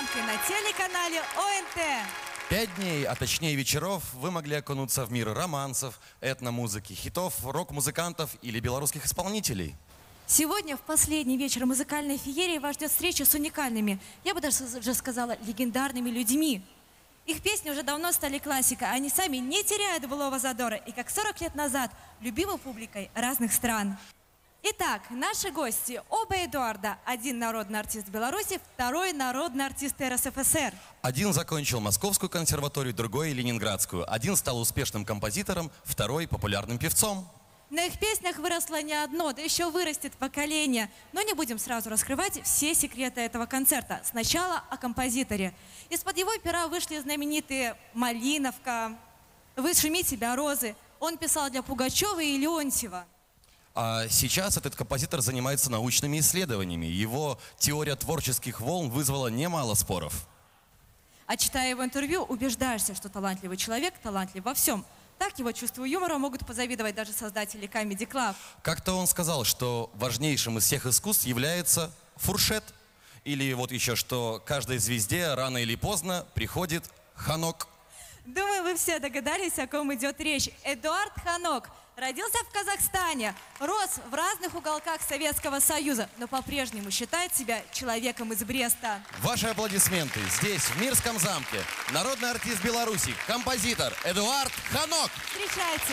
только на телеканале ОНТ. 5 дней, а точнее вечеров, вы могли окунуться в мир романсов, этномузыки, хитов, рок-музыкантов или белорусских исполнителей. Сегодня, в последний вечер музыкальной феерии, вас ждет встреча с уникальными, я бы даже сказала, легендарными людьми. Их песни уже давно стали классикой, они сами не теряют былого задора и, как 40 лет назад, любимы публикой разных стран. Итак, наши гости оба Эдуарда. Один народный артист Беларуси, второй народный артист РСФСР. Один закончил Московскую консерваторию, другой Ленинградскую. Один стал успешным композитором, второй популярным певцом. На их песнях выросло не одно, да еще вырастет поколение. Но не будем сразу раскрывать все секреты этого концерта. Сначала о композиторе. Из-под его пера вышли знаменитые «Малиновка», «Вышуми тебя, розы». Он писал для Пугачева и Леонтьева. А сейчас этот композитор занимается научными исследованиями. Его теория творческих волн вызвала немало споров. А читая его интервью, убеждаешься, что талантливый человек талантлив во всем. Так его чувству юмора могут позавидовать даже создатели Comedy Club. Как-то он сказал, что важнейшим из всех искусств является фуршет. Или вот еще, что каждой звезде рано или поздно приходит Ханок. Думаю, вы все догадались, о ком идет речь. Эдуард Ханок родился в Казахстане, рос в разных уголках Советского Союза, но по-прежнему считает себя человеком из Бреста. Ваши аплодисменты. Здесь, в Мирском замке, народный артист Беларуси, композитор Эдуард Ханок. Встречайте.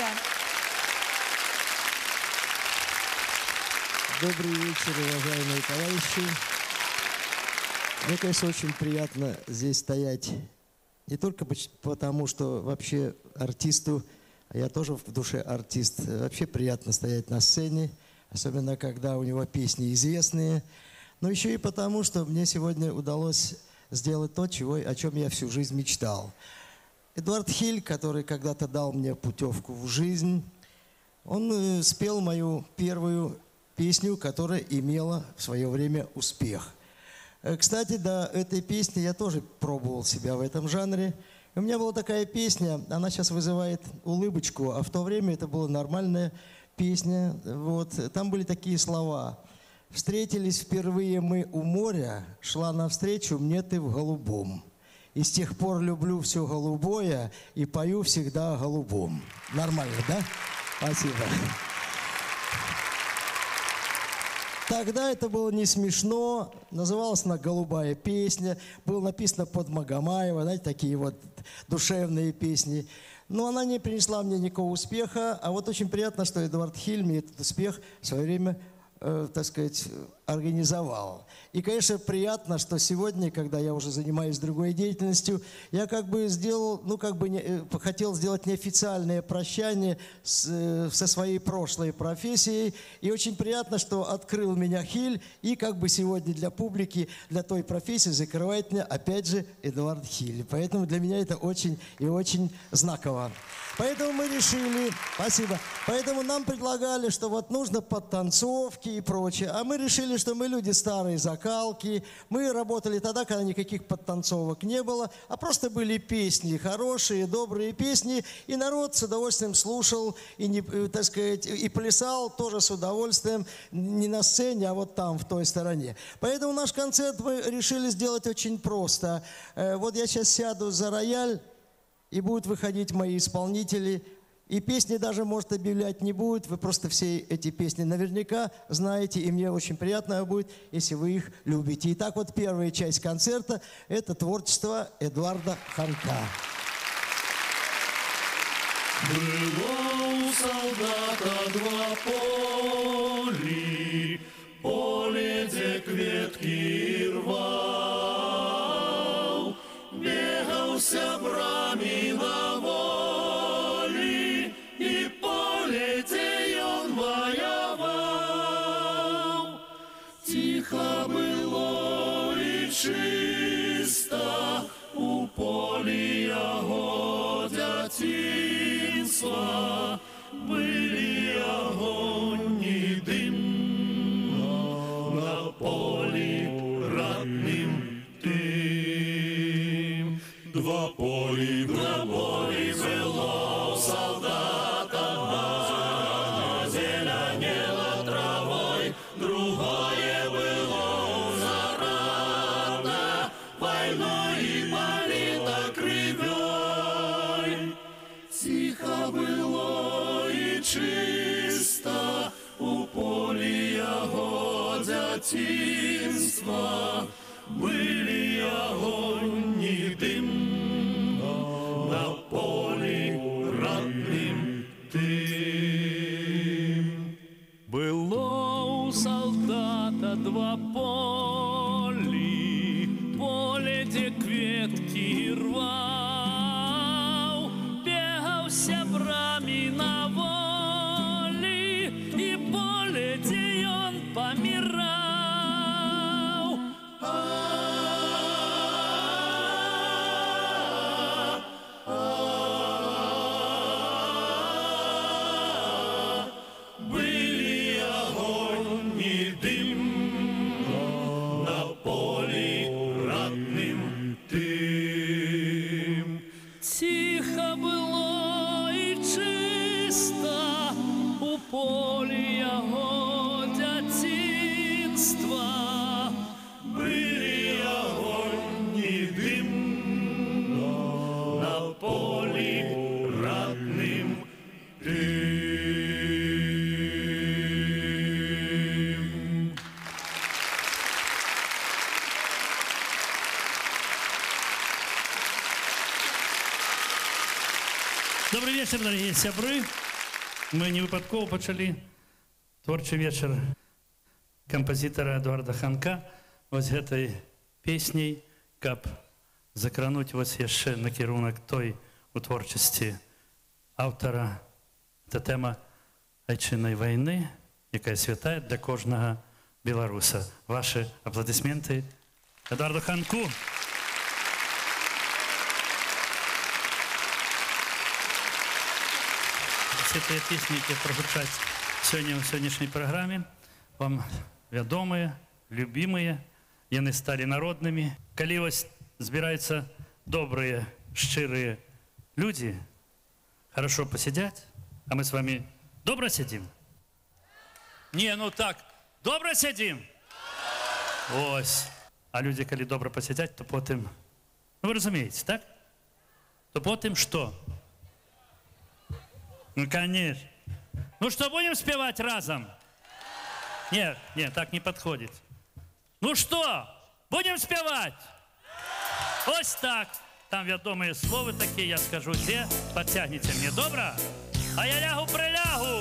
Добрый вечер, уважаемые товарищи. Мне, конечно, очень приятно здесь стоять. Не только потому, что вообще артисту, а я тоже в душе артист, вообще приятно стоять на сцене, особенно когда у него песни известные, но еще и потому, что мне сегодня удалось сделать то, о чем я всю жизнь мечтал. Эдуард Хиль, который когда-то дал мне путевку в жизнь, он спел мою первую песню, которая имела в свое время успех. Кстати, до этой песни я тоже пробовал себя в этом жанре. У меня была такая песня, она сейчас вызывает улыбочку, а в то время это была нормальная песня. Вот. Там были такие слова. «Встретились впервые мы у моря, шла навстречу мне ты в голубом. И с тех пор люблю все голубое и пою всегда о голубом». Нормально, да? Спасибо. Тогда это было не смешно, называлась она «Голубая песня», было написано под Магомаева, знаете, такие вот душевные песни. Но она не принесла мне никакого успеха, а вот очень приятно, что Эдуард Хиль мне этот успех в свое время, так сказать, организовал. И, конечно, приятно, что сегодня, когда я уже занимаюсь другой деятельностью, я как бы сделал, хотел сделать неофициальное прощание со своей прошлой профессией. И очень приятно, что открыл меня Хиль, и как бы сегодня для публики, для той профессии закрывает меня опять же Эдуард Хиль. Поэтому для меня это очень и очень знаково. Поэтому мы решили, спасибо, поэтому нам предлагали, что вот нужно подтанцовки и прочее, а мы решили, что мы люди старой закалки, мы работали тогда, когда никаких подтанцовок не было, а просто были песни, хорошие, добрые песни, и народ с удовольствием слушал, и, так сказать, и плясал тоже с удовольствием, не на сцене, а вот там, в той стороне. Поэтому наш концерт мы решили сделать очень просто. Вот я сейчас сяду за рояль, и будут выходить мои исполнители, и песни даже, может, объявлять не будет. Вы просто все эти песни наверняка знаете, и мне очень приятно будет, если вы их любите. Итак, вот первая часть концерта – это творчество Эдуарда Ханка. Было у солдата два поля, поле, где кветки рвал, бегал сябрами на волі, и поле, где он воевал. Тихо было и чисто у полі його дитинства. Были огонь и дым на полі родным тым. Два полі было у солдата, одно зеленело травой, другое было зарадно войной. чиста, у полі яго дзяцінства, былі огонь і дым, на полі родным тым. Было у солдата два полі, поле, де кветкі рваў, бегаў з сябрамі на волі, і поле, де ён паміраў. Были огонь и дым, на полі родным тым. Тихо было і чисто у полі яго дзяцінства. Были огонь и дым, на полі родным тым. Добрый вечер, дорогие сябры. Мы не выпадково пачалі творчы вечар кампазітара Эдуарда Ханка вось гэтай песняй, каб закрануць вось яшчэ накірунак той у творчасці аўтара. Это тэма айчыннай вайны, якая святая для кожнага беларуса. Ваши аплодисменты Эдуарду Ханку. Все тыя песні, якія прагучаць сёння ў сённяшняй праграме, вам вядомыя, любімыя, яны сталі народнымі. Калі вось збіраюцца добрыя, шчырыя людзі, хорошо посидять, а мы с вами добро сидим? Не, ну так, добро сидим? Ось. А люди, коли добро посидять, то потім, ну вы разумеете, так? То потім что? Ну, конечно. Ну что, будем спевать разом? Нет, нет, так не подходит. Ну что, будем спевать? Ось так. Там вядомые словы такие, я скажу, где подтягните мне, добро? А я лягу-прилягу.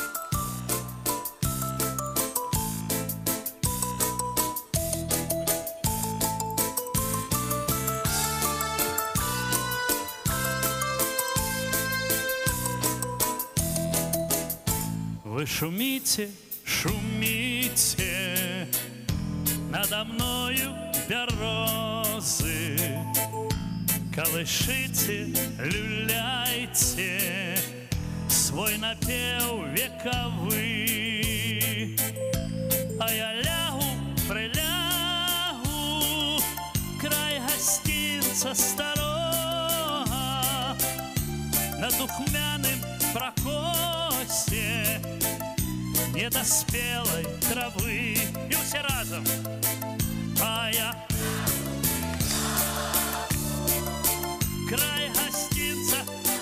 Вы шумите, шумите, надо мною березы, колышите, люляйте свой напев вековый, а я лягу, прилягу, край гостинца старого, на духмяным прокосе недоспелой травы. И все разом. А я край гостинца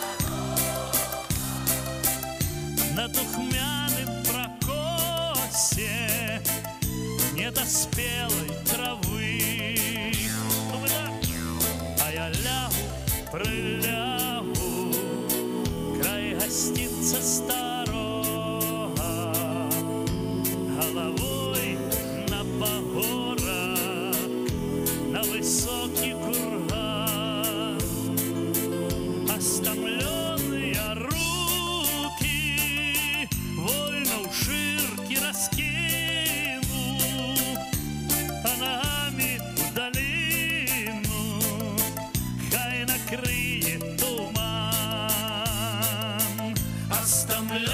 на духмяным прокосе недоспелой травы. Ну, да. А я лягу, прилягу, край гостинца старого, головой на погорок, на высокий курган. Остомленные руки вольно у ширки раскину, а ногами в долину хай накрыет туман. Остомленные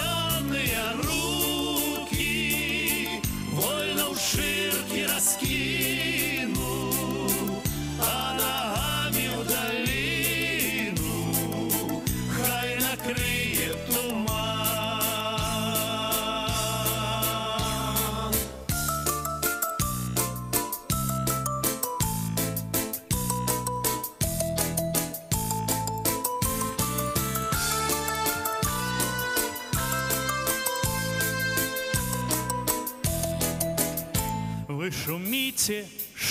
Вы шумите,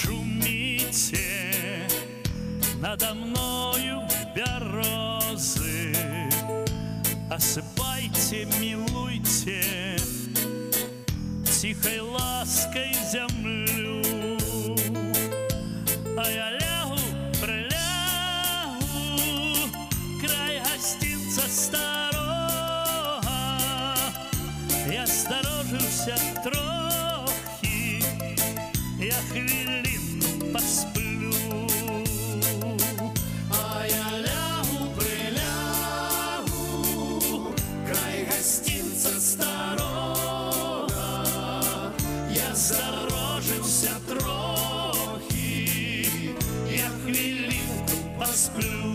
шумите надо мною березы, осыпайте, милуйте тихой лаской землю, а я лягу, прилягу, край гостинца старого, я сторожився трохи, я хвилинку посплю, а я лягу, прилягу, край гостинца старого, я сторожився трохи, я хвилинку посплю.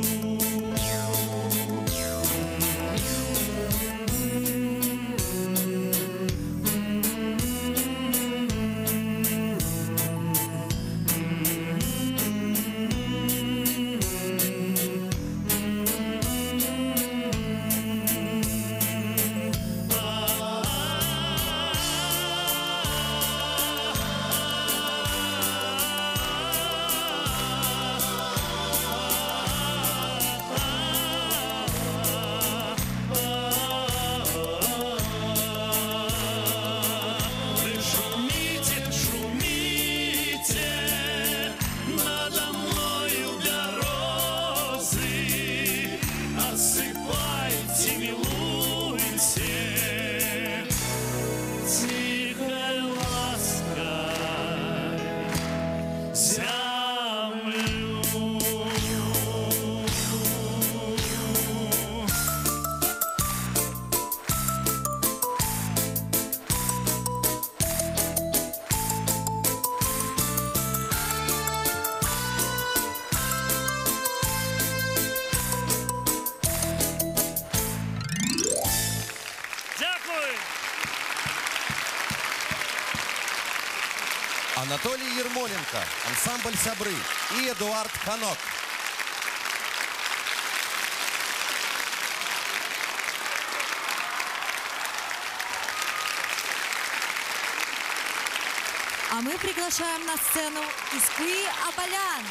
Анатолий Ермоленко, ансамбль «Сябры» и Эдуард Ханок. А мы приглашаем на сцену Искуи Абалян.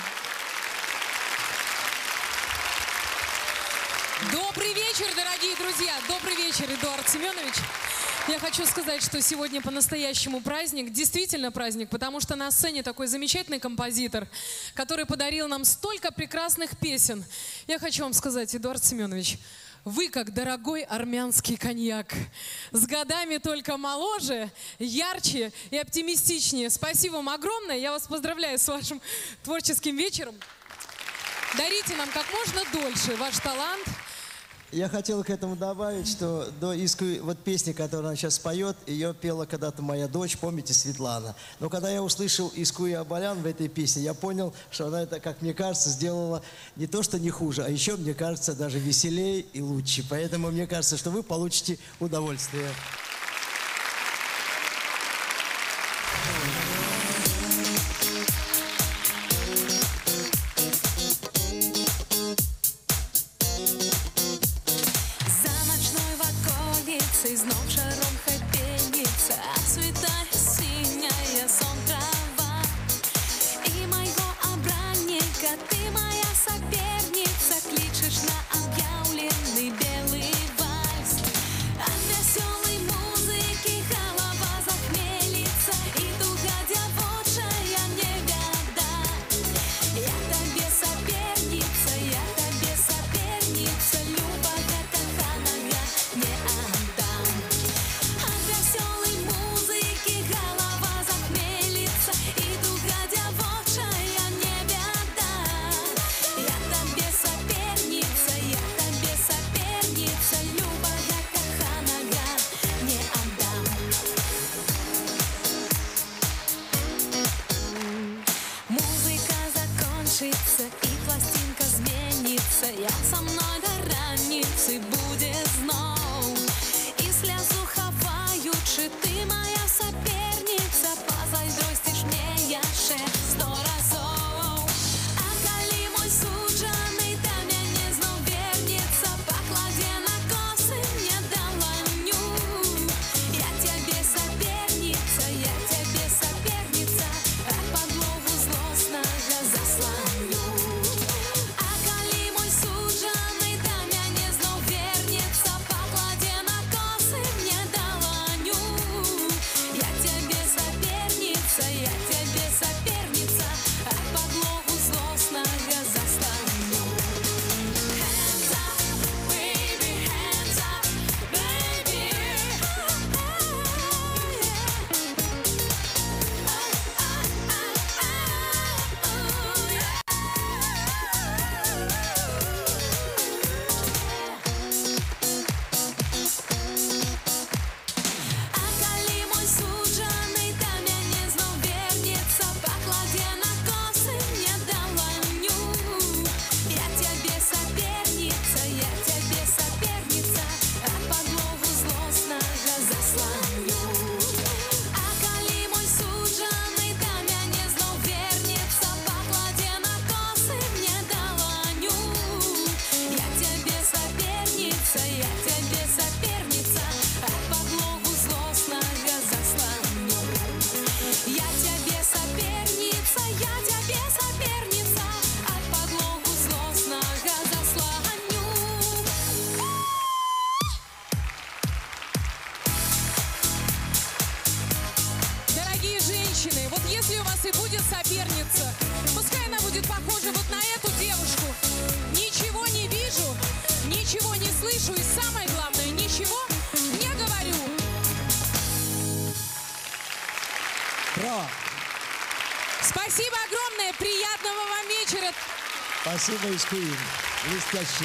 Добрый вечер, дорогие друзья! Добрый вечер, Эдуард Семенович. Я хочу сказать, что сегодня по-настоящему праздник, действительно праздник, потому что на сцене такой замечательный композитор, который подарил нам столько прекрасных песен. Я хочу вам сказать, Эдуард Семенович, вы как дорогой армянский коньяк. С годами только моложе, ярче и оптимистичнее. Спасибо вам огромное. Я вас поздравляю с вашим творческим вечером. Дарите нам как можно дольше ваш талант. Я хотел к этому добавить, что до Искуи, вот песни, которую она сейчас поет, ее пела когда-то моя дочь, помните, Светлана. Но когда я услышал Искуи Абалян в этой песне, я понял, что она это, как мне кажется, сделала не то, что не хуже, а еще, мне кажется, даже веселее и лучше. Поэтому мне кажется, что вы получите удовольствие. Знов шаром хай пенится, цветает синяя сон трава. И моего обранника ты, моя соперница, кличешь на объявленный белый вальс. От веселой музыки голова захмелится, и дуга девочая не года. Я тебе соперница, любая коханая не отдам. если у вас и будет соперница, пускай она будет похожа вот на эту девушку. Ничего не вижу, ничего не слышу и самое главное, ничего не говорю. Браво! Спасибо огромное, приятного вам вечера. Спасибо, Искуин. Блестящий.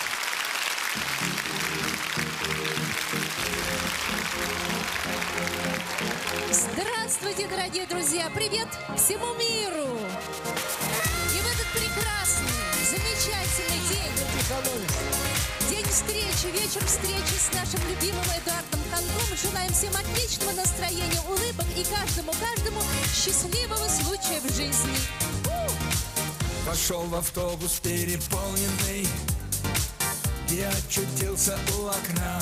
Здравствуйте, дорогие друзья! Привет всему миру! И в этот прекрасный, замечательный день встречи, вечер встречи с нашим любимым Эдуардом Ханком желаем всем отличного настроения, улыбок и каждому счастливого случая в жизни. Пошел в автобус переполненный и очутился у окна.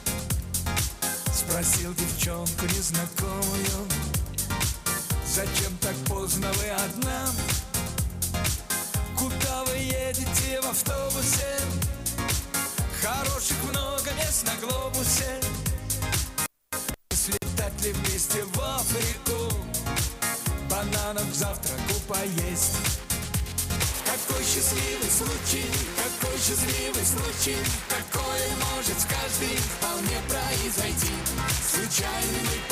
Спросил девчонку незнакомую: зачем так поздно вы одна? Куда вы едете в автобусе? Хороших много мест на глобусе. Слетать ли вместе в Африку? Бананов к завтраку поесть. Какой счастливый случай, какой счастливый случай, такое может с каждым вполне произойти. Случайный мой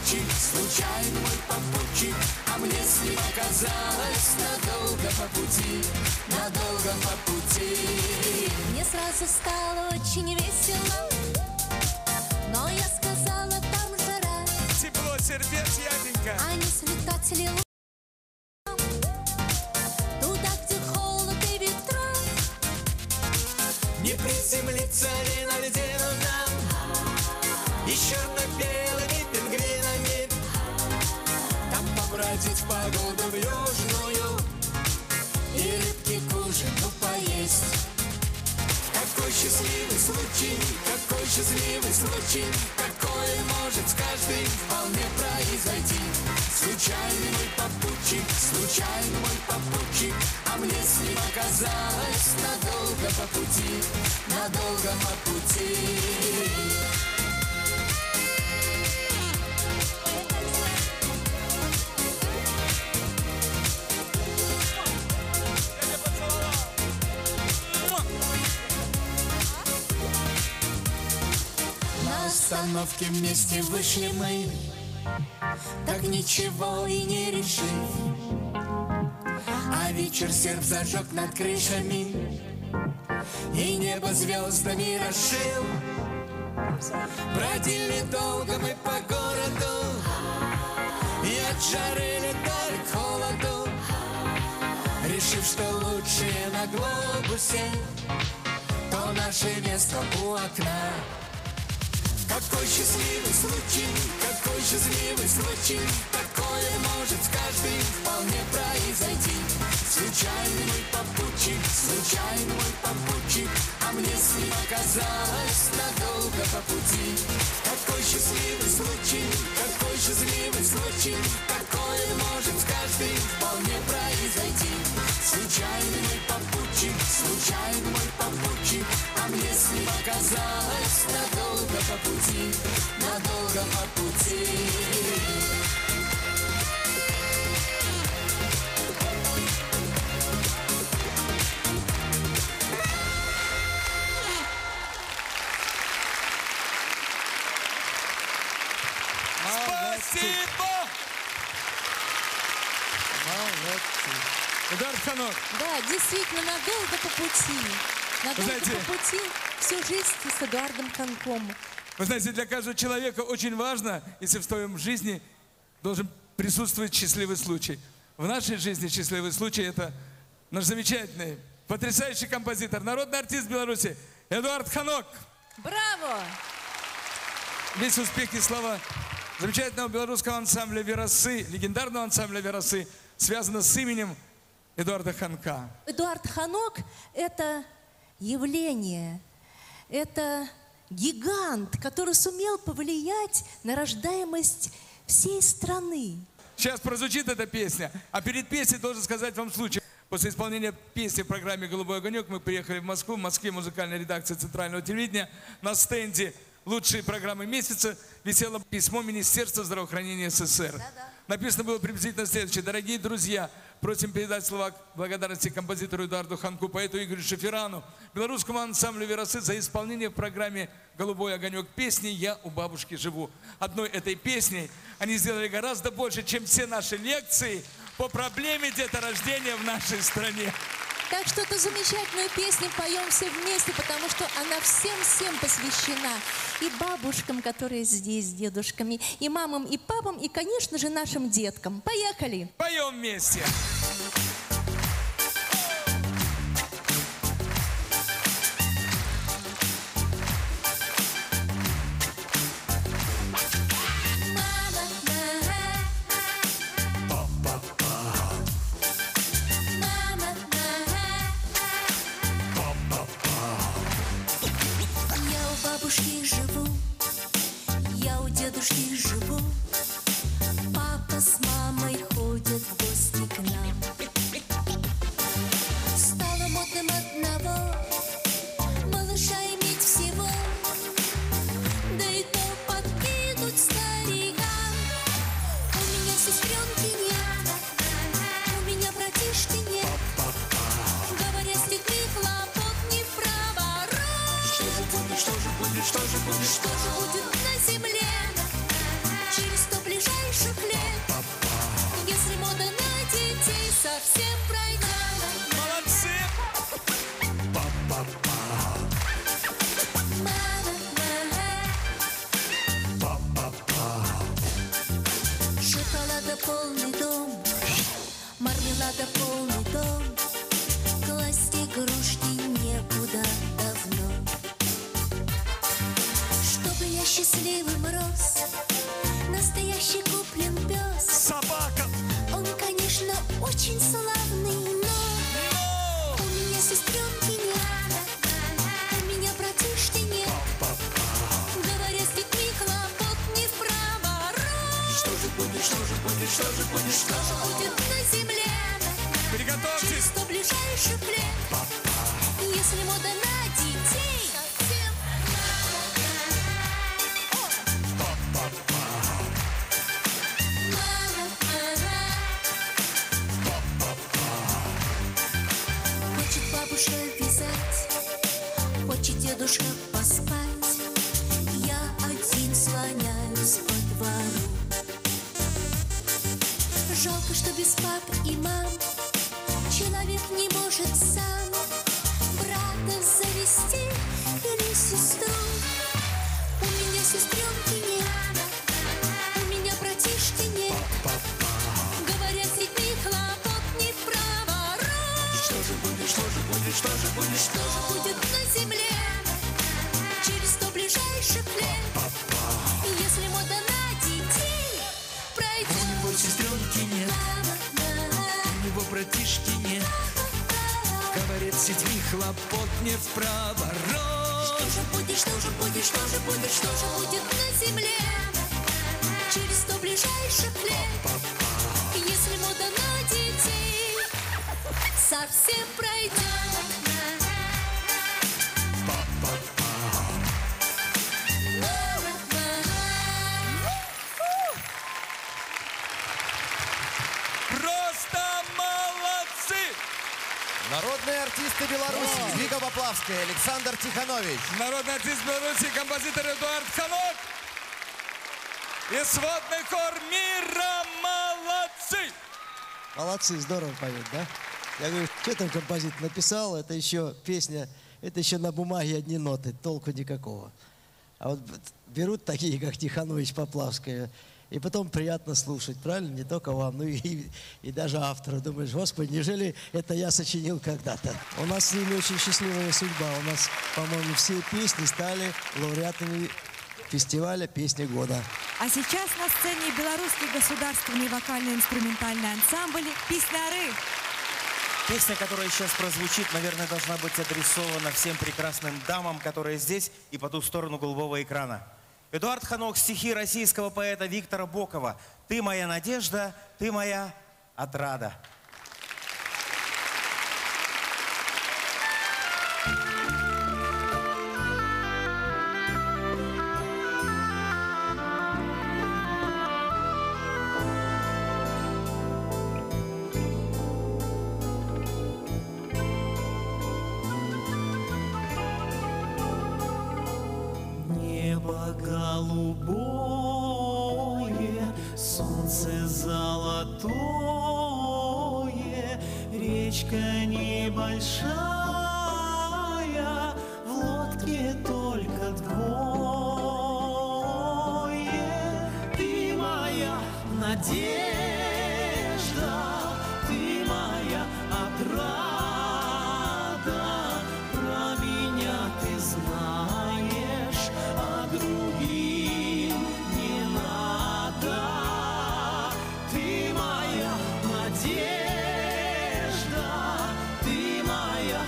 попутчик, а мне с ним оказалось надолго по пути, надолго по пути. Мне сразу стало очень весело, но я сказала, там жара. Тепло сердец, ягонька. А не слетать ли туда, где холод и ветра? Не приземлиться ли на льдину нам и черно-белыми пингвинами? Там побродить в погоду в южную и рыбки к ужину поесть. Какой счастливый случай, такое может с каждым вполне произойти. Случайный мой попутчик, а мне с ним оказалось надолго по пути, надолго по пути. на остановке вместе вышли мы, так ничего и не решив. А вечер серп зажег над крышами и небо звездами расшил. Бродили долго мы по городу и от жары летали к холоду, решив, что лучшее на глобусе то наше место у окна. Какой счастливый случай, такое может с каждым вполне произойти. Случайный мой попутчик, а мне с ним оказалось надолго по пути. Какой счастливый случай, такое может с каждым вполне произойти. Случайный мой попутчик, а мне с ним оказалось надолго по пути, надолго по пути. Спасибо! Эдуард Ханок. Да, действительно, надолго по пути. Надолго знаете, по пути всю жизнь с Эдуардом Ханком. Вы знаете, для каждого человека очень важно, если в твоем жизни должен присутствовать счастливый случай. В нашей жизни счастливый случай — это наш замечательный, потрясающий композитор, народный артист Беларуси Эдуард Ханок. Браво! Весь успех и слава замечательного белорусского ансамбля «Веросы», легендарного ансамбля «Веросы», связано с именем Эдуарда Ханка. Эдуард Ханок — это явление, это гигант, который сумел повлиять на рождаемость всей страны. Сейчас прозвучит эта песня, а перед песней должен сказать вам случай. После исполнения песни в программе «Голубой огонек» мы приехали в Москву. В Москве музыкальная редакция Центрального телевидения. На стенде «Лучшие программы месяца» висело письмо Министерства здравоохранения СССР. Да-да. написано было приблизительно следующее. Дорогие друзья, просим передать слова благодарности композитору Эдуарду Ханку, поэту Игорю Шеферану, белорусскому ансамблю «Веросы» за исполнение в программе «Голубой огонек» песни «Я у бабушки живу». Одной этой песней они сделали гораздо больше, чем все наши лекции по проблеме деторождения в нашей стране. Так что эту замечательную песню поем все вместе, потому что она всем-всем посвящена. И бабушкам, которые здесь, с дедушками, и мамам, и папам, и, конечно же, нашим деткам. Поехали! Поем вместе! Живу, я у дедушки живу, папа с мамой ходят в гости к нам. Стало модным одного малыша иметь всего, да и то подкинуть старикам. У меня сестренки нет, у меня братишки нет, говоря с детьми хлопот не в проворот. Что же будет, что же будет, что же будет, что же будет на земле через 100 ближайших лет, если мода на детей совсем пройдет? Молодцы! Шоколада полный дом, мармелада полный дом, класть игрушки некуда давно. Чтобы я счастливым рос, настоящий куплен пес. Собака! Он, конечно, очень славный, но у меня сестренки нет, у меня братишки нет, говоря с детьми хлопот не в проворот. Что же будет, что же будет, что же будет, что же будет на земле через 100 ближайших лет, если мода на детей совсем. Хочет бабушка вязать, хочет дедушка поспать, я один слоняюсь по двору. Жалко, что без пап и мам человек не может сам брата завести или сестру. У меня сестренки нет, у меня братишки нет, говорят, с детьми хлопот не в проворот. Что же будет, что же будет, что же будет, что же будет на земле через 100 ближайших лет, если мода на детей пройдет? У него сестренки нет, у него братишки нет, говорит, с детьми хлопот не в проворот. Что же будет, что же будет, что же будет, что же будет на земле через 100 ближайших лет, если мода на детей совсем пройдет? Просто молодцы! Народные артисты Беларуси. Вика Поплавская, Александр Тиханович. Народный артист Беларуси, композитор Эдуард Ханок. И сводный хор мира. Молодцы! Молодцы, здорово поют, да? Я говорю, что там композитор написал, это еще песня, это еще на бумаге одни ноты, толку никакого. А вот берут такие, как Тиханович, Поплавская, и потом приятно слушать, правильно? Не только вам, но и даже автору. Думаешь, Господи, неужели это я сочинил когда-то? У нас с ними очень счастливая судьба. У нас, по-моему, все песни стали лауреатами фестиваля «Песни года». А сейчас на сцене белорусский государственный вокально-инструментальный ансамбль «Песняры». Песня, которая сейчас прозвучит, наверное, должна быть адресована всем прекрасным дамам, которые здесь и по ту сторону голубого экрана. Эдуард Ханок, стихи российского поэта Виктора Бокова. «Ты моя надежда, ты моя отрада». голубое, солнце золотое, речка небольшая, в лодке только двое. Ты моя надежда, ты моя отрада, про меня ты знаешь, а другим не надо. Ты моя надежда, ты моя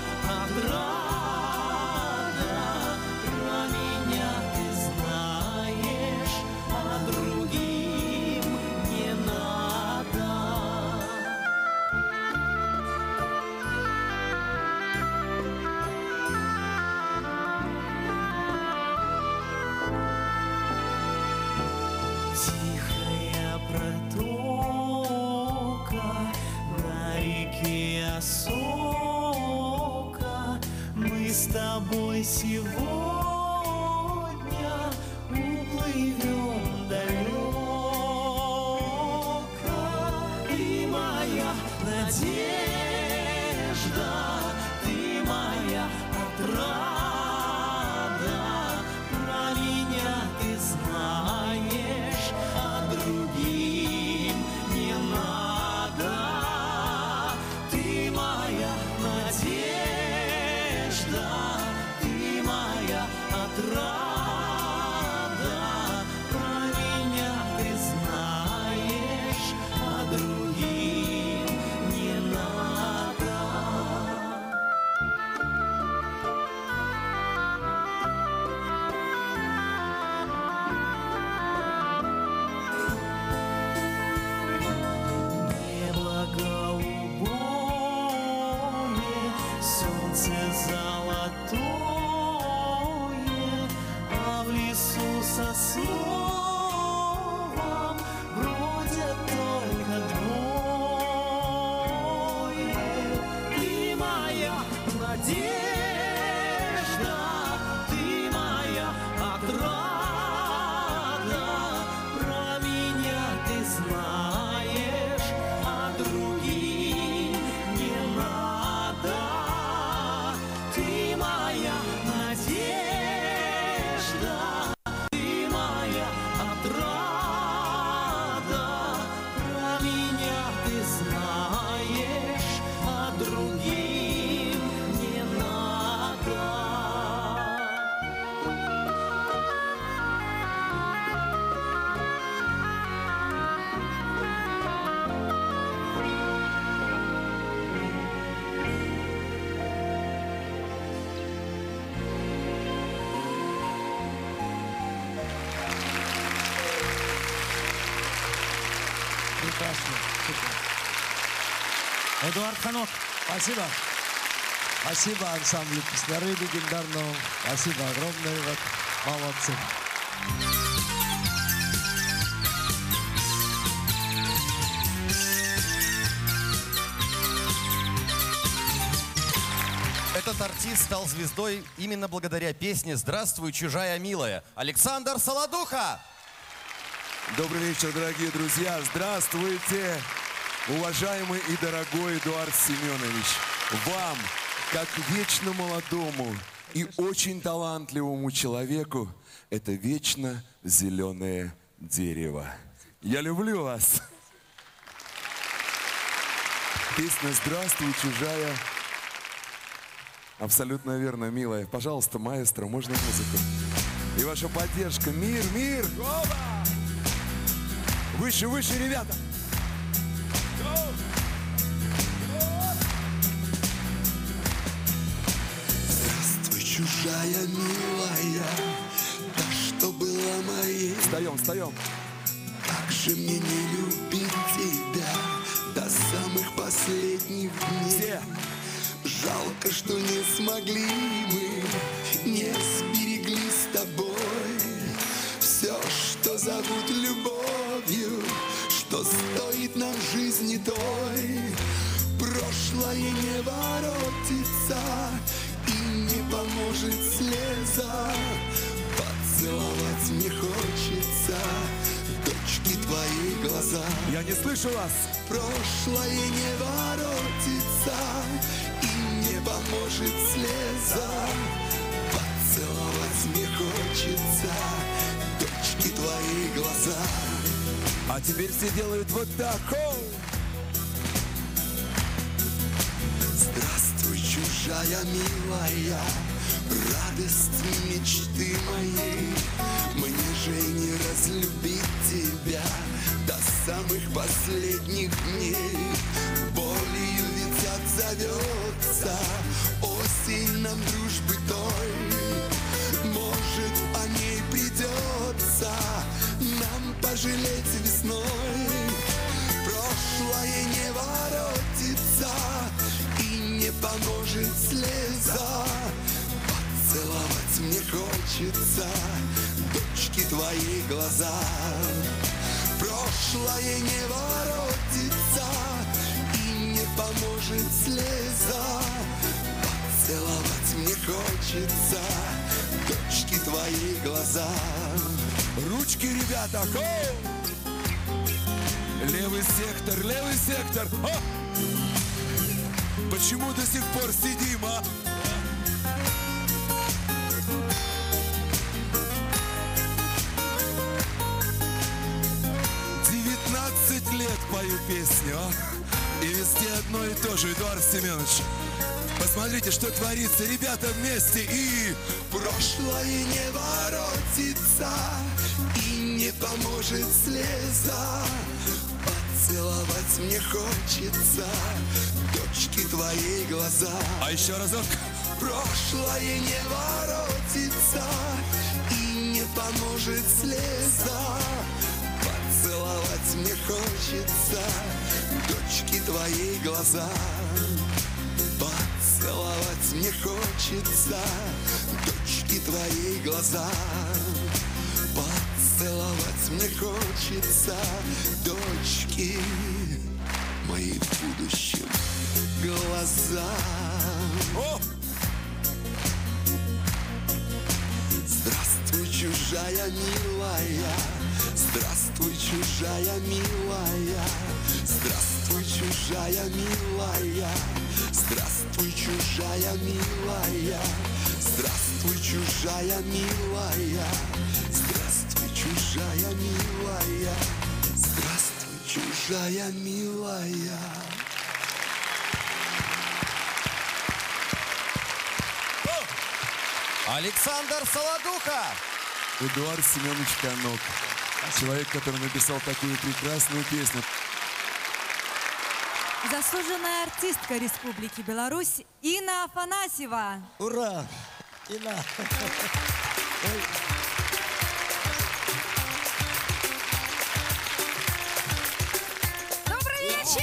отрада, про меня ты знаешь, а другим не надо. Тихая протока на реке Осока, мы с тобой сегодня уплывем далеко. Ты моя надежда, ты моя отрада, про меня ты знаешь, а другим не надо. Ты моя надежда, ты моя отрада, про меня ты знаешь, а другим не надо. Небо голубое, солнце золотое, а в лесу сосновом бродят только двое. Ты моя надежда, ты моя отрада, про меня ты знаешь, а другим не надо. Ты моя надежда, ты моя отрада, про меня ты знаешь, а другим не надо. Прекрасно. Супер. Эдуард Ханок. Спасибо. Спасибо ансамблю «Песняры» легендарному. Спасибо огромное. Вот, молодцы. Этот артист стал звездой именно благодаря песне «Здравствуй, чужая милая». Александр Солодуха! Добрый вечер, дорогие друзья. Здравствуйте, уважаемый и дорогой Эдуард Семенович. Вам, как вечно молодому и очень талантливому человеку, это вечно зеленое дерево. Я люблю вас. Песня «Здравствуй, чужая». Абсолютно верно, милая. Пожалуйста, маэстро, можно музыку? И ваша поддержка. Мир, мир! Выше, выше, ребята! Здравствуй, чужая милая, та, что была моей. Встаем, встаем. Как же мне не любить тебя до самых последних дней. Все. Жалко, что не смогли мы, не сберегли с тобой все, что зовут любовью, что стоит нам жизни той. Прошлое не воротится и не поможет слеза. Поцеловать мне хочется дочки твои глаза. Я не слышу вас. Прошлое не воротится, и не поможет слеза. Поцеловать мне хочется дочки твои глаза. А теперь все делают вот так. Оу! Здравствуй, чужая милая, радость мечты моей. Мне же не разлюбить тебя до самых последних дней. Болью ведь отзовется осень нам дружбы той. Может, о ней придется нам пожалеть весной. Прошлое не воротится, и не поможет слеза. Поцеловать мне хочется дочки твои глаза. Прошлое не воротится, и не поможет слеза. Поцеловать мне хочется дочки твои глаза. Ручки, ребята! Оу! Левый сектор, левый сектор! О! Почему до сих пор сидим, а? Лет пою песню, а? И везде одно и то же, Эдуард Семенович. Посмотрите, что творится, ребята вместе и... Прошлое не воротится, и не поможет слеза. Поцеловать мне хочется дочки твои глаза. А еще разок. Прошлое не воротится, и не поможет слеза. Поцеловать мне хочется дочки твои глаза. Поцеловать мне хочется дочки твои глаза. Поцеловать мне хочется дочки мои в будущем глаза. О! Здравствуй, чужая милая. Здравствуй, чужая милая. Здравствуй, чужая милая. Здравствуй, чужая милая. Здравствуй, чужая милая. Здравствуй, чужая милая. Здравствуй, чужая милая. Александр Солодуха. Эдуард Семенович Канок. Человек, который написал такую прекрасную песню. Заслуженная артистка Республики Беларусь Инна Афанасьева. Ура! Инна! Добрый вечер!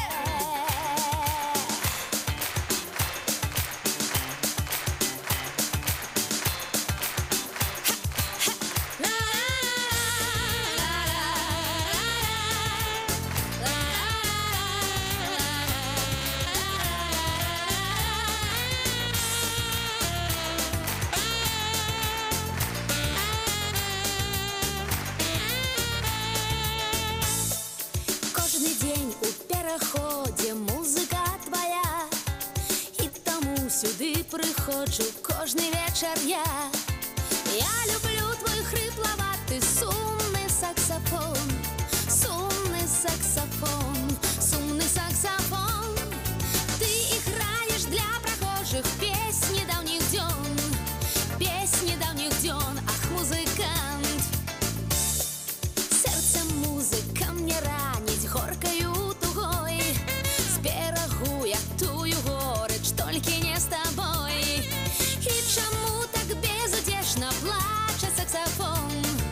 Кожний день у переході музика твоя, і тому сюди приходжу кожний вечір я. Я люблю твій хрипловатий сумний саксофон, сумний саксофон, сумний саксофон. Ты играешь для прохожих песни давних дён, песни давних дён, ах, музыкант. Сердце музыка мне ранить горкою тугой. Сберегу я тую горечь, только не с тобой. И чему так безутешно плачет саксофон?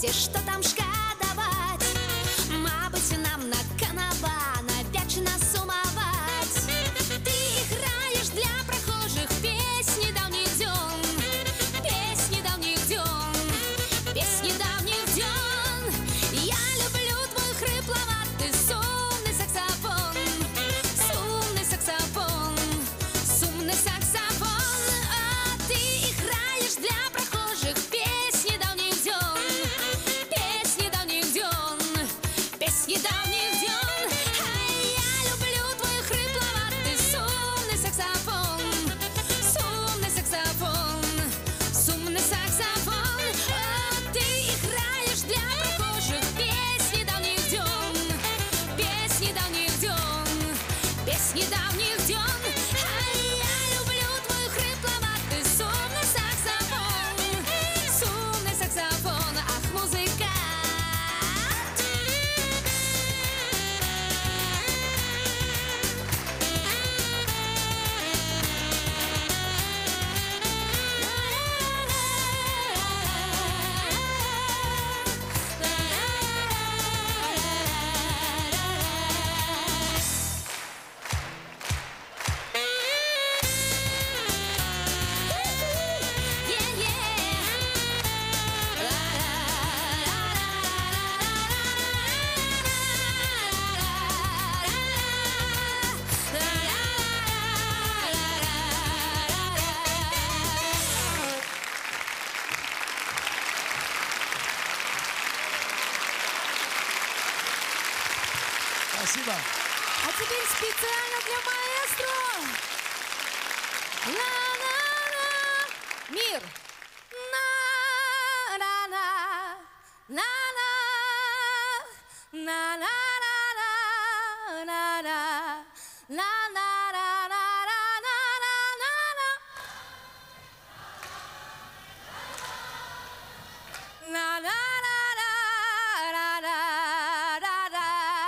счастье, что там шкадовать? Мабуть, нам на канавана вечно сумовать. Ты играешь для прохожих песни давних дён, песни давних дён, песни давних дён. Я люблю твой хрипловатый сумный саксофон, сумный саксофон, сумный саксофон. А ты играешь для прохожих песни давних дён, песни давних дён, песни давних дён. А я люблю твой хрипловатый сумный саксофон, сумный саксофон, сумный саксофон. А ты играешь для прохожих песни давних дён, песни давних дён, песни давних дён. А я люблю твой хрипловатый сумный саксофон, сумный саксофон. Ах, музыка. Спасибо. А теперь специально для маэстро. На-на-на. Мир. На-на-на. На-на. На-на-на-на. На-на. На-на-на-на-на-на-на-на. На-на-на-на-на-на-на.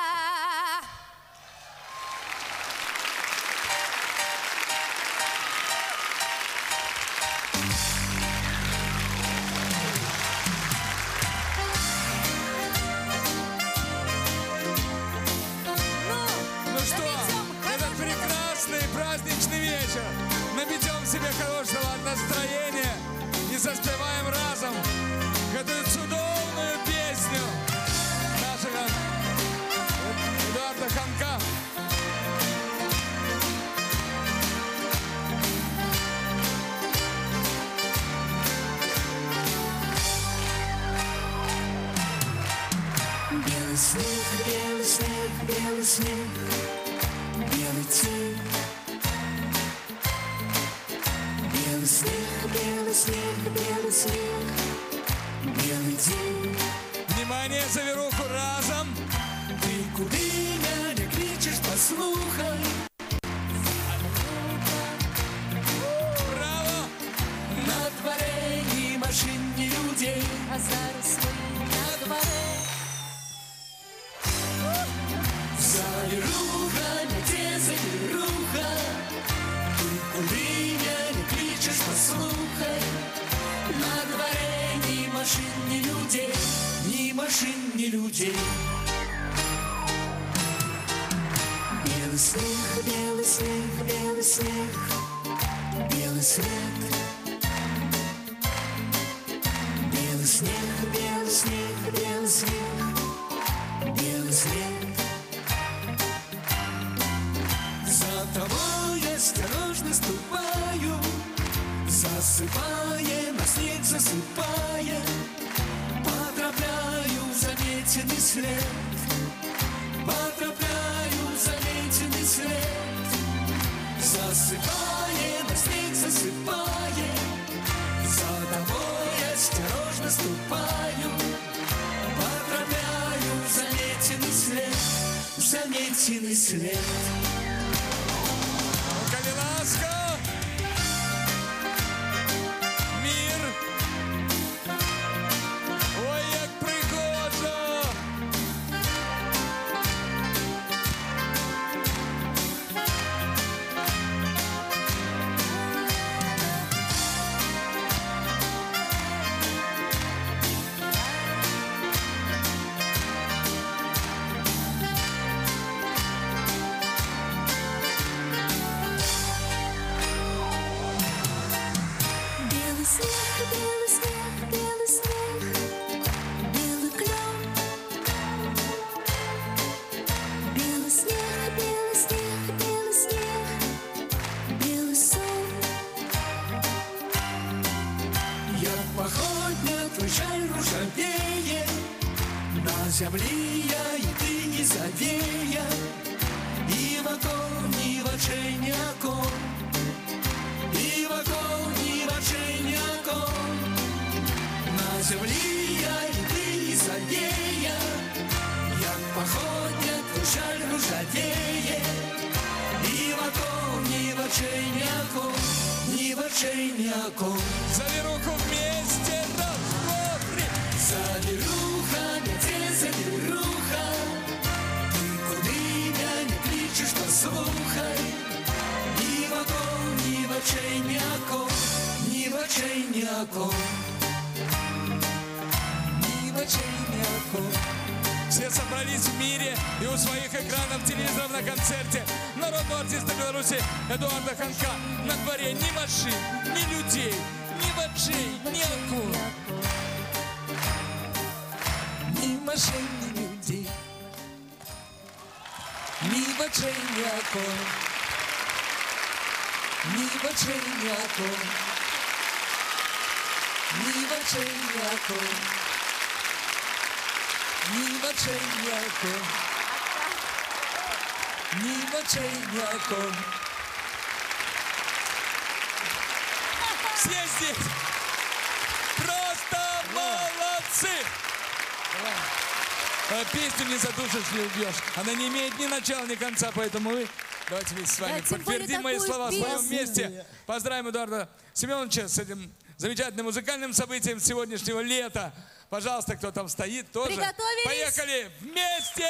Ну что, этот прекрасный праздничный вечер. Набедем себе хорошего настроения и заспеваем разом эту чудовную песню нашего Эдуарда Ханка. Белый снег, белый снег, белый снег, белый тень. Белый снег, белый снег, белый снег, белый день. Внимание, заверуху разом. Ты куды меня кричишь, послухай. Браво! На дворе ни машин, ни людей, А зараз мы на дворе. Завируха, где завируха. Ты куды меня кричишь, послухай. На дворе ни машин, ни людей, ни машин, ни людей. Белый снег, белый снег, белый снег, белый свет. Белый снег, белый снег, белый снег, белый свет. За тобой я осторожно ступаю, засыпая, на снег засыпая. Поздравляю, заметенный след. Поздравляю, заметенный след. Засыпая, на снег засыпая. За тобой осторожно ступаю. Поздравляю, заметенный след. Заметенный след. Калинаска! Мир! Ой, як пригожа! снег, белый снег, белый снег, белый клен. Белый снег, белый снег, белый снег, белый сон. Я походня, твой жаль ружавее, на земле я и ты не завея, и в окон, и в очейняко, и в окон, и в очейняко. На земле я и ты не завея, я походня, твой жаль ружавее, и в окон, и в очейняко, и в очейняко. Завируху вместе, раз, два, три. Завируха, где завируха, ты куды меня не кличешь, послухай. Ни в окон, ни в очейняко, ни в очейняко, ни в очейняко. Все собрались в мире и у своих экранов телевизоров на концерте народного артиста Беларуси Эдуарда Ханка. На дворе ни машин, ни людей, ни вожей, ни акул. Ни машин, ни людей, ни вожей, ни акул, ни вожей, ни акул, ни вожей, ни акул. Ни в очейняко, ни в очейняко. Все здесь просто молодцы! Песню не задушишь, не убьешь. Она не имеет ни начала, ни конца, поэтому вы давайте вместе с вами подтвердим мои слова, споем вместе. Поздравим Эдуарда Семеновича с этим замечательным музыкальным событием сегодняшнего лета. Пожалуйста, кто там стоит, тоже. Приготовились? Поехали вместе!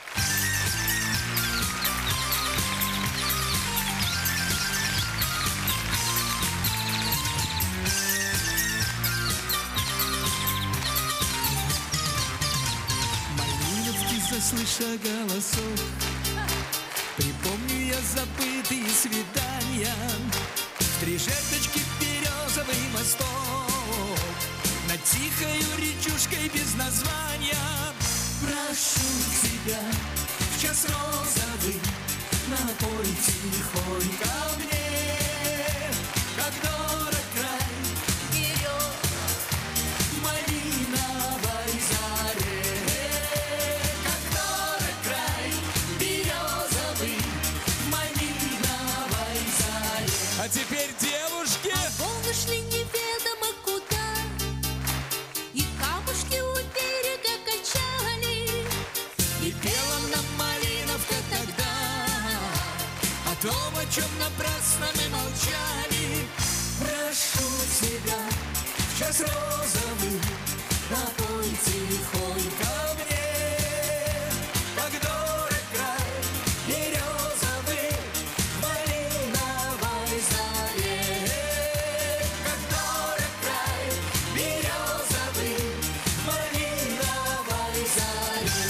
Малиновки, заслыша голосок, припомню я забытые свидания. Три жерточки березовый мосток над тихою речушкой без названия. Прошу тебя в час розовый напой тихонько мне, как дорог край берет в малиновой заре, как дорог край березовый в малиновой заре. А теперь девушки! Волны шли неведомо куда, и камушки у берега качали. И пела нам малиновка тогда о том, о чем напрасно мы молчали. Прошу тебя в час розовый напой тихонько мне, как дорог край березовый в малиновой заре, как дорог край березовый в малиновой заре.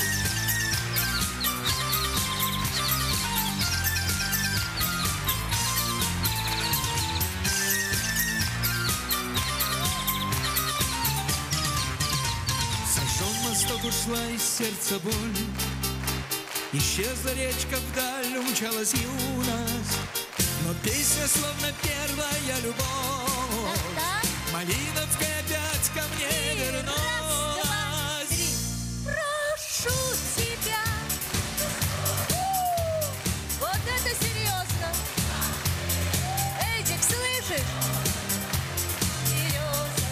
Сожжен мосток, ушла из сердца боль, исчезла речка вдаль, умчалась юность, но песня словно первая любовь малиновская опять ко мне вернулась. Прошу тебя. Вот это серьезно. Эдик, слышишь? Серьезно.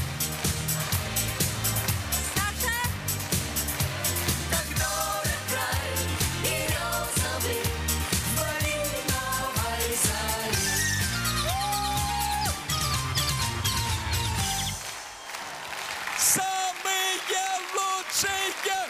Саша? Как дорог край березовый в малиновой заре. Самые лучшие!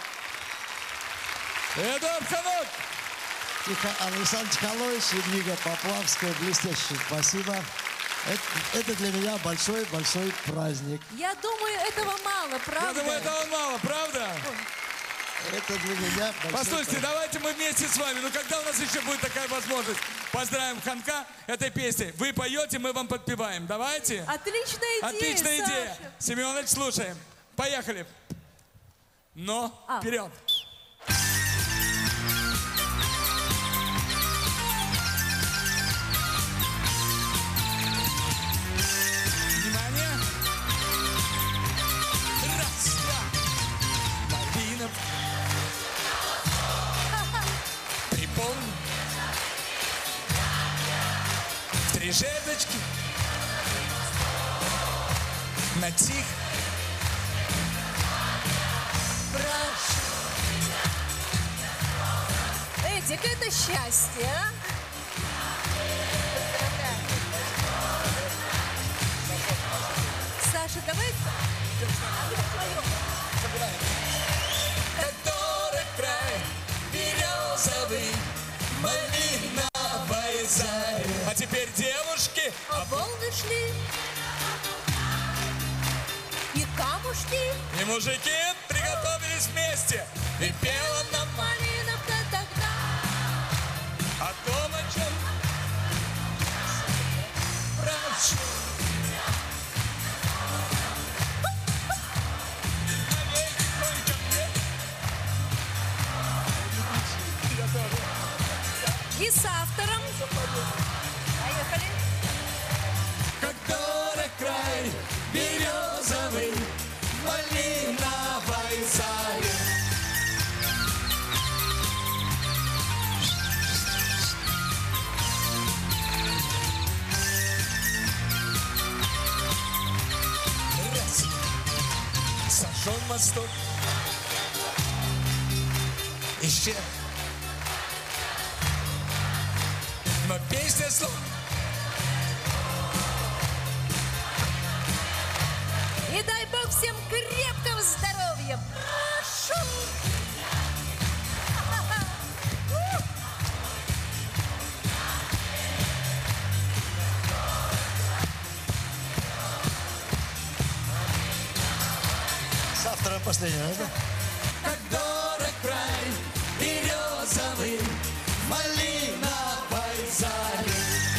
Эдуард Ханок! Тихо, Александр Чкалович, Едвига Поплавская, блестяще, спасибо. Это для меня большой-большой праздник. Я думаю, этого мало, правда? Я думаю, этого мало, правда? Это для меня большой Послушайте, праздник. давайте мы вместе с вами. Ну когда у нас еще будет такая возможность? Поздравим Ханка этой песней. Вы поете, мы вам подпеваем. Давайте. Отличная идея, Отличная идея. Саша. Семенович, слушаем. Поехали. Но вперед. Внимание. Раз, два. Малинов. Припомни. Три жердочки. На тих. Эдик, это счастье, а? Саша, давай... Который край березовый, малиновой зари. А теперь девушки. А волны шли, и камушки, И мужики приготовились вместе. И пела нам малиновка тогда. о том, о чем прошу. И с автором. Поехали. Который край березовый, малиновой зари. Раз. Сожжен мосток. Исчез. Но песня слов. И дай Бог всем крепкого здоровья. Прошу. С автором последнего, да? Который край березовый, малиновой зари.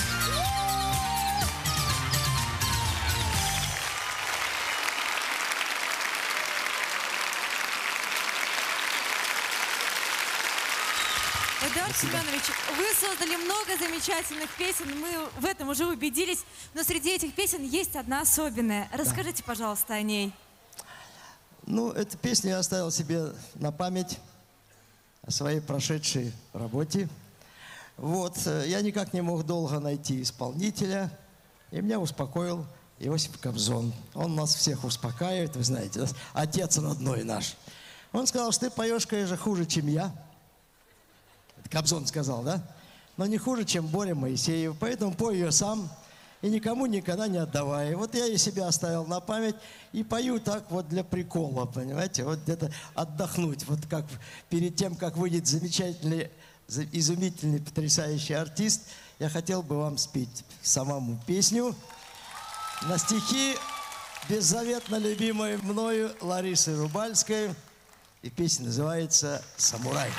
Эдуард Семенович, вы создали много замечательных песен, мы в этом уже убедились, но среди этих песен есть одна особенная. Расскажите, пожалуйста, о ней. Ну, эту песню я оставил себе на память о своей прошедшей работе. Вот, я никак не мог долго найти исполнителя, и меня успокоил Иосиф Кобзон. Он нас всех успокаивает, вы знаете, отец родной наш. Он сказал, что ты поешь, конечно, хуже, чем я. Это Кобзон сказал, да? Но не хуже, чем Боря Моисеев, поэтому пой ее сам и никому никогда не отдавай. Вот я и себя оставил на память и пою так вот для прикола, понимаете? Вот где-то отдохнуть, вот как перед тем, как выйдет замечательный, изумительный, потрясающий артист, я хотел бы вам спеть самому песню на стихи беззаветно любимой мною Ларисы Рубальской. И песня называется «Самурай».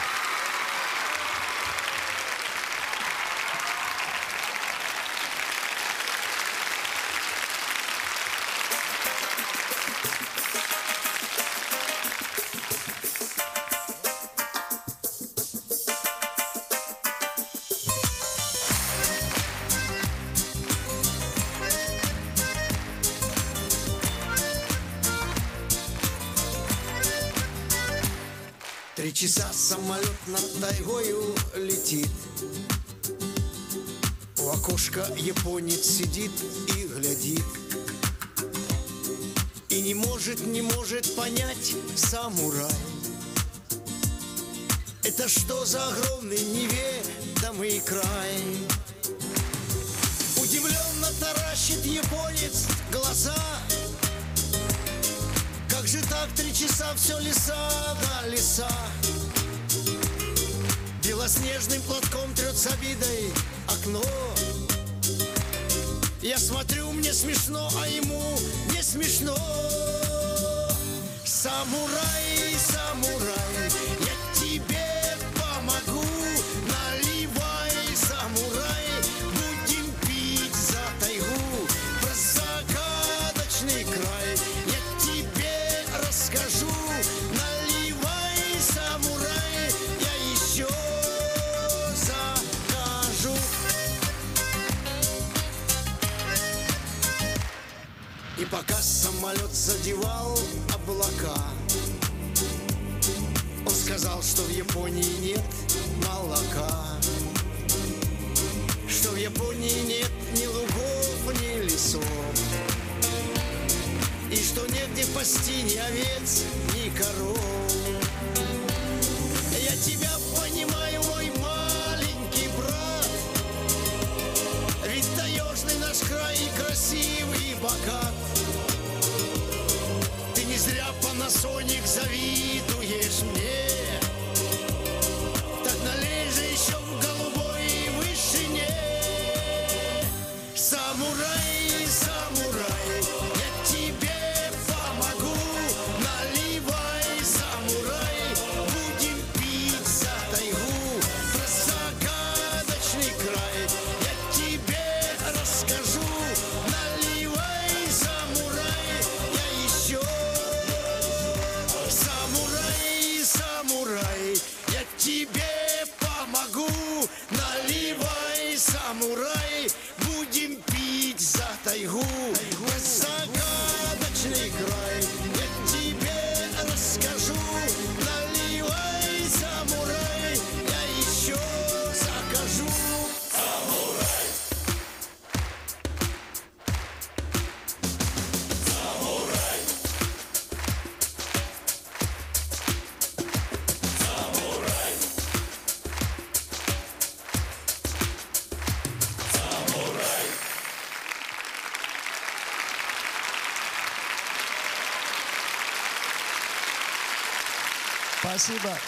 Три часа самолет над тайгою летит. У окошка японец сидит и глядит. И не может понять самурай. Это что за огромный неведомый край? Удивленно таращит японец глаза. Как же так 3 часа все леса да леса? Белоснежным платком трет с обидой окно. Я смотрю, мне смешно, а ему не смешно. Самурай, самурай, И пока самолет задевал облака, он сказал, что в Японии нет молока, что в Японии нет ни лугов, ни лесов, и что негде пасти ни овец, ни коров. Я тебя понимаю, мой маленький брат, ведь таежный наш край и красивый, и богат. Ты не зря, Панасоник, завидуешь мне. Так налей же еще в голубой вышине. Самурай, самурай, я тебе помогу. Наливай, самурай, будем пить за тайгу. Про загадочный край я тебе расскажу. Наливай, самурай, я еще. Самурай, самурай, я тебе помогу. Наливай, самурай, будем пить за тайгу. Про загадочный край я тебе расскажу. Наливай, самурай, я еще закажу. Самурай. Самурай. Самурай. Самурай. Спасибо.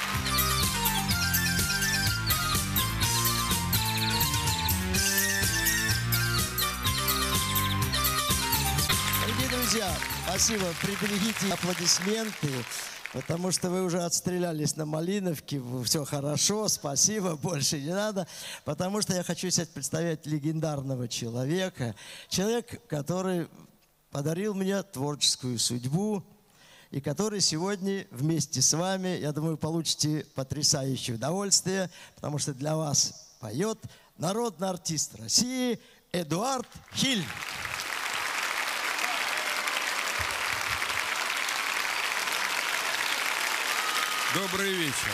Дорогие друзья, спасибо. Приберегите аплодисменты, потому что вы уже отстрелялись на Малиновке. Все хорошо, спасибо, больше не надо. Потому что я хочу сейчас представить легендарного человека. Человек, который подарил мне творческую судьбу, и который сегодня вместе с вами, я думаю, получите потрясающее удовольствие, потому что для вас поет народный артист России Эдуард Хиль. Добрый вечер.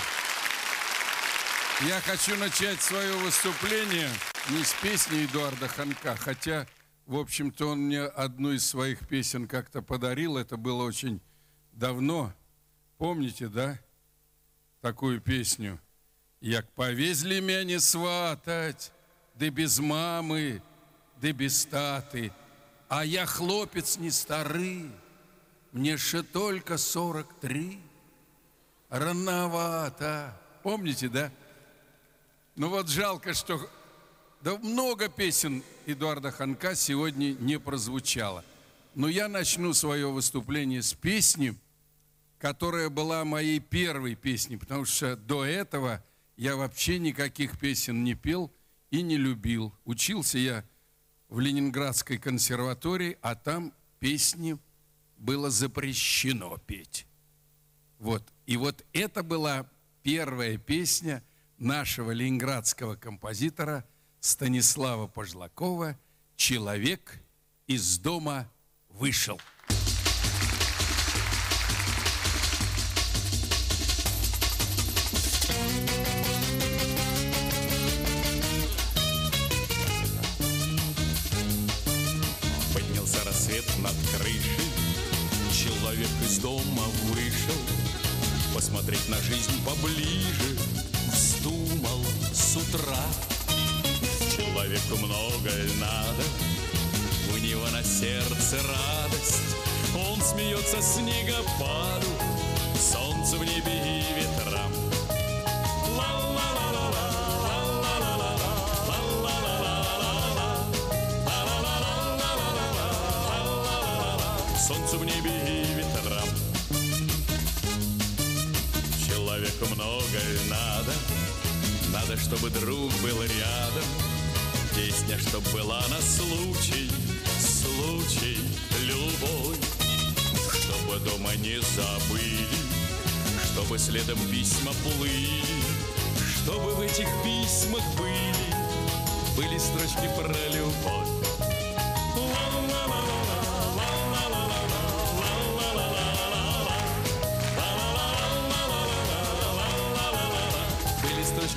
Я хочу начать свое выступление не с песни Эдуарда Ханка, хотя, в общем-то, он мне одну из своих песен как-то подарил. Это было очень давно. Помните, да? Такую песню. Як повезли меня сватать, да без мамы, да без таты, а я хлопец не старый, мне ще только 43. Рановато. Помните, да? Ну вот жалко, что да много песен Эдуарда Ханка сегодня не прозвучало. Но я начну свое выступление с песни, которая была моей первой песней, потому что до этого я вообще никаких песен не пел и не любил. Учился я в Ленинградской консерватории, а там песни было запрещено петь. Вот. И вот это была первая песня нашего ленинградского композитора Станислава Пожлакова «Человек из дома вышел». Поднялся рассвет над крышей, человек из дома вышел, посмотреть на жизнь поближе вздумал с утра. Человеку многое надо, у него на сердце радость, он смеется снегопаду, солнцу в небе и ветрам. Солнцу в небе и ветрам. Человеку многое надо, надо, чтобы друг был рядом, песня, чтоб была на случай, случай любой, чтобы дома не забыли, чтобы следом письма плыли, чтобы в этих письмах были строчки про любовь.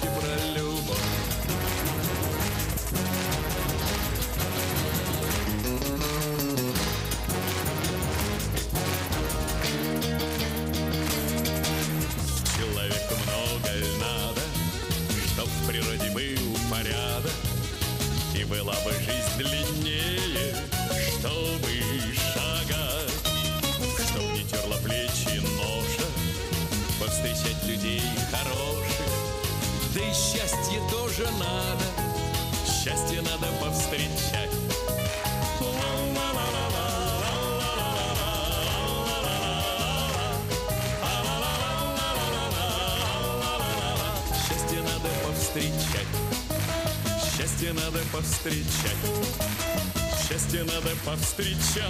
про любовь. Человеку многое надо, чтоб в природе был порядок, и была бы жизнь длиннее, чтобы шагать, чтоб не терла плечи ноша, повстречать людей хороших. Да и счастье тоже надо, счастье надо повстречать. Счастье надо повстречать, счастье надо повстречать, счастье надо повстречать.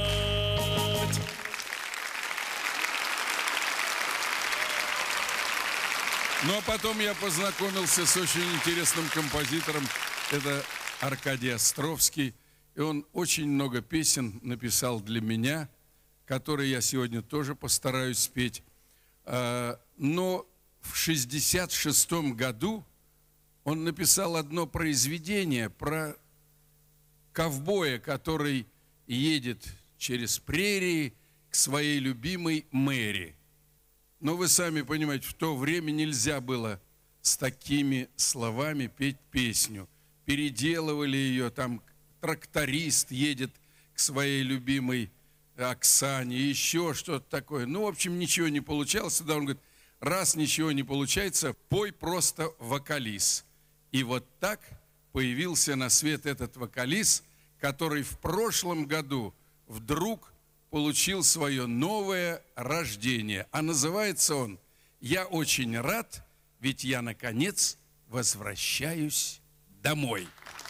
Ну а потом я познакомился с очень интересным композитором. Это Аркадий Островский. И он очень много песен написал для меня, которые я сегодня тоже постараюсь спеть. Но в 1966 году он написал одно произведение про ковбоя, который едет через прерии к своей любимой Мэри. Но вы сами понимаете, в то время нельзя было с такими словами петь песню. Переделывали ее, там тракторист едет к своей любимой Оксане, еще что-то такое. Ну, в общем, ничего не получалось. Тогда он говорит, раз ничего не получается, пой просто вокализ. И вот так появился на свет этот вокализ, который в прошлом году вдруг получил свое новое рождение. А называется он «Я очень рад, ведь я, наконец, возвращаюсь домой».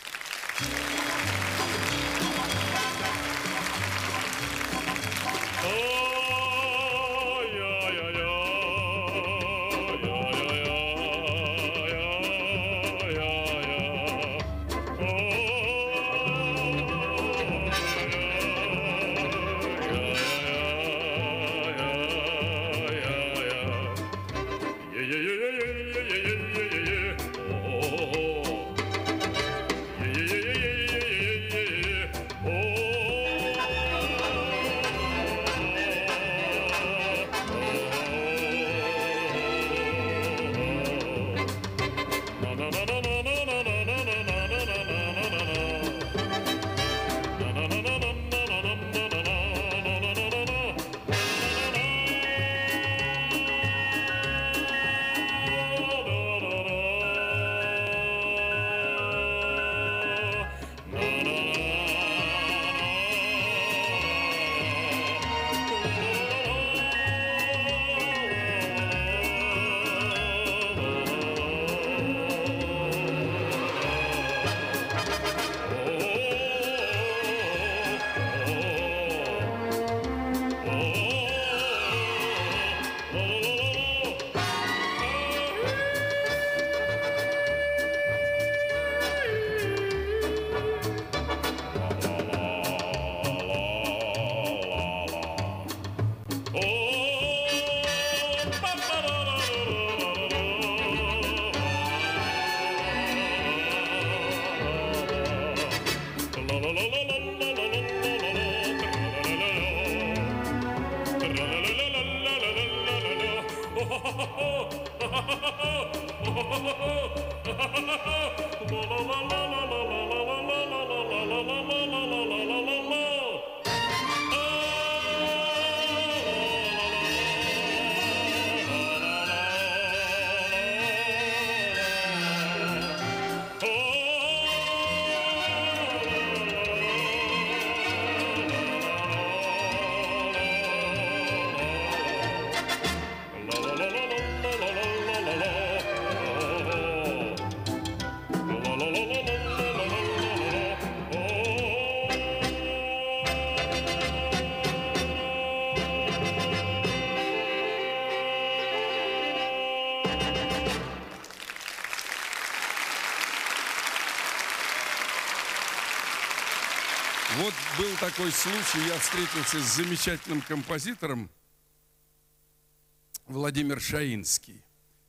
Вот был такой случай, я встретился с замечательным композитором Владимир Шаинский.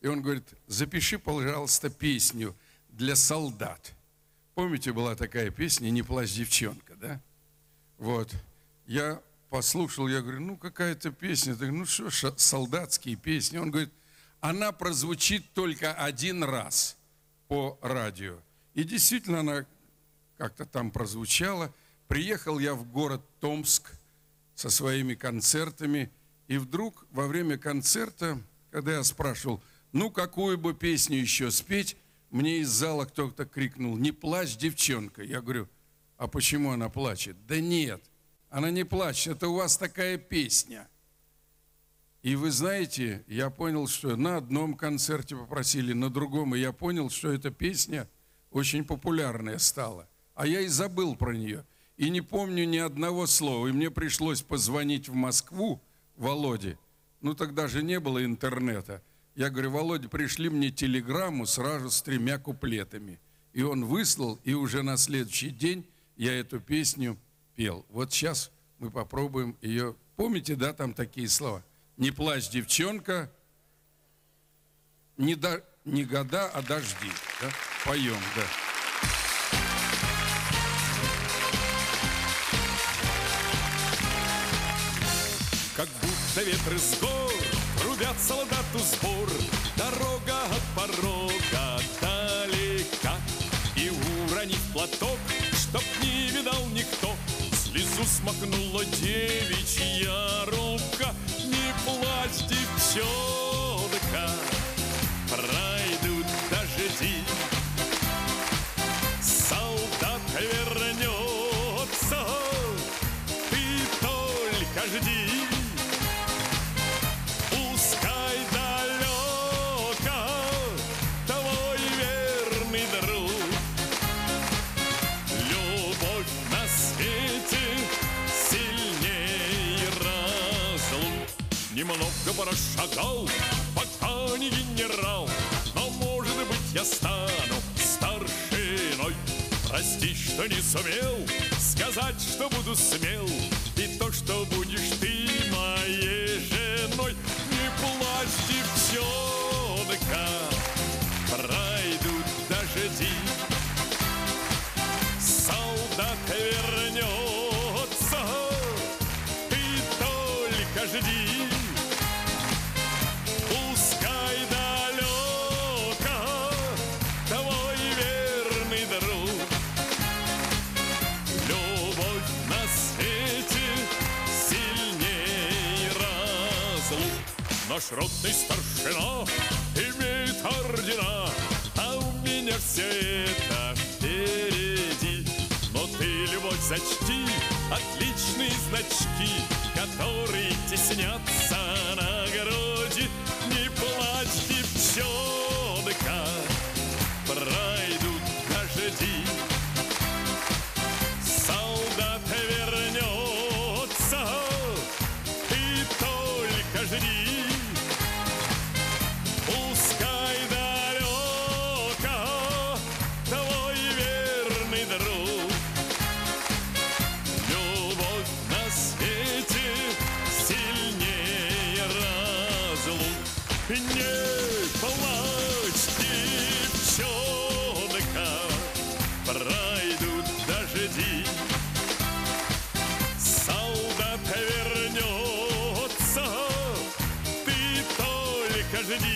И он говорит, запиши, пожалуйста, песню для солдат. Помните, была такая песня «Не плачь, девчонка», да? Вот. Я послушал, я говорю, ну какая-то песня. Так, ну что, солдатские песни. Он говорит, она прозвучит только один раз по радио. И действительно она как-то там прозвучала. Приехал я в город Томск со своими концертами. И вдруг во время концерта, когда я спрашивал, ну какую бы песню еще спеть, мне из зала кто-то крикнул, не плачь, девчонка. Я говорю, а почему она плачет? Да нет, она не плачет, это у вас такая песня. И вы знаете, я понял, что на одном концерте попросили, на другом, и я понял, что эта песня очень популярная стала. А я и забыл про нее. И не помню ни одного слова. И мне пришлось позвонить в Москву Володе. Ну, тогда же не было интернета. Я говорю, Володя, пришли мне телеграмму сразу с 3 куплетами. И он выслал, и уже на следующий день я эту песню пел. Вот сейчас мы попробуем ее. Помните, да, там такие слова? Не плачь, девчонка, не года, а дожди. Да? Поем, да. Как будто ветры с гор трубят солдату сбор. Дорога от порога далека. И уронив платок, чтоб не видал никто, слезу смахнула девичья рука. Не плачь, девчонка, пройдут дожди. Солдат вернется, ты только жди. Пускай далеко твой верный друг. Любовь на свете сильней разлук. Немного прошагал, пока не генерал, но, может быть, я стану старшиной. Прости, что не сумел сказать, что буду смел, и то, что будешь ты моей женой. Не плачь, девчонка, пройдут дожди. Солдат вернется, ты только жди. Пускай далеко твой верный друг. Любовь на свете сильней разлук. Наш ротный старшина имеет ордена, а у меня все это впереди. Но ты, любовь, зачти отличные значки, которые теснятся на груди. Не плачь, девчонка, пройдут дожди. Солдат вернется, ты только жди. Пускай далеко твой верный друг. Любовь на свете сильнее разлук. Не плачь, девчонка, пройдут дожди. Солдат вернется, ты только жди.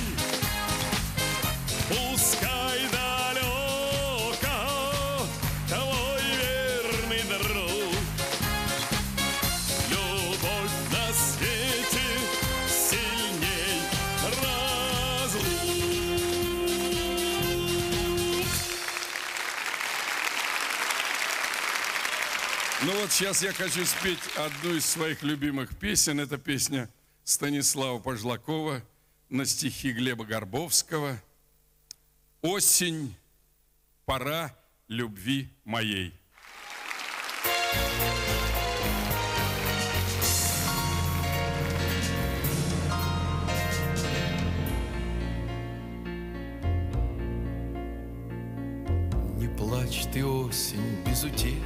Пускай далеко твой верный друг. Любовь на свете сильней разлук. Ну вот сейчас я хочу спеть одну из своих любимых песен. Это песня Станислава Пожлакова на стихи Глеба Горбовского. «Осень, пора любви моей». Не плачь ты, осень, безутешно,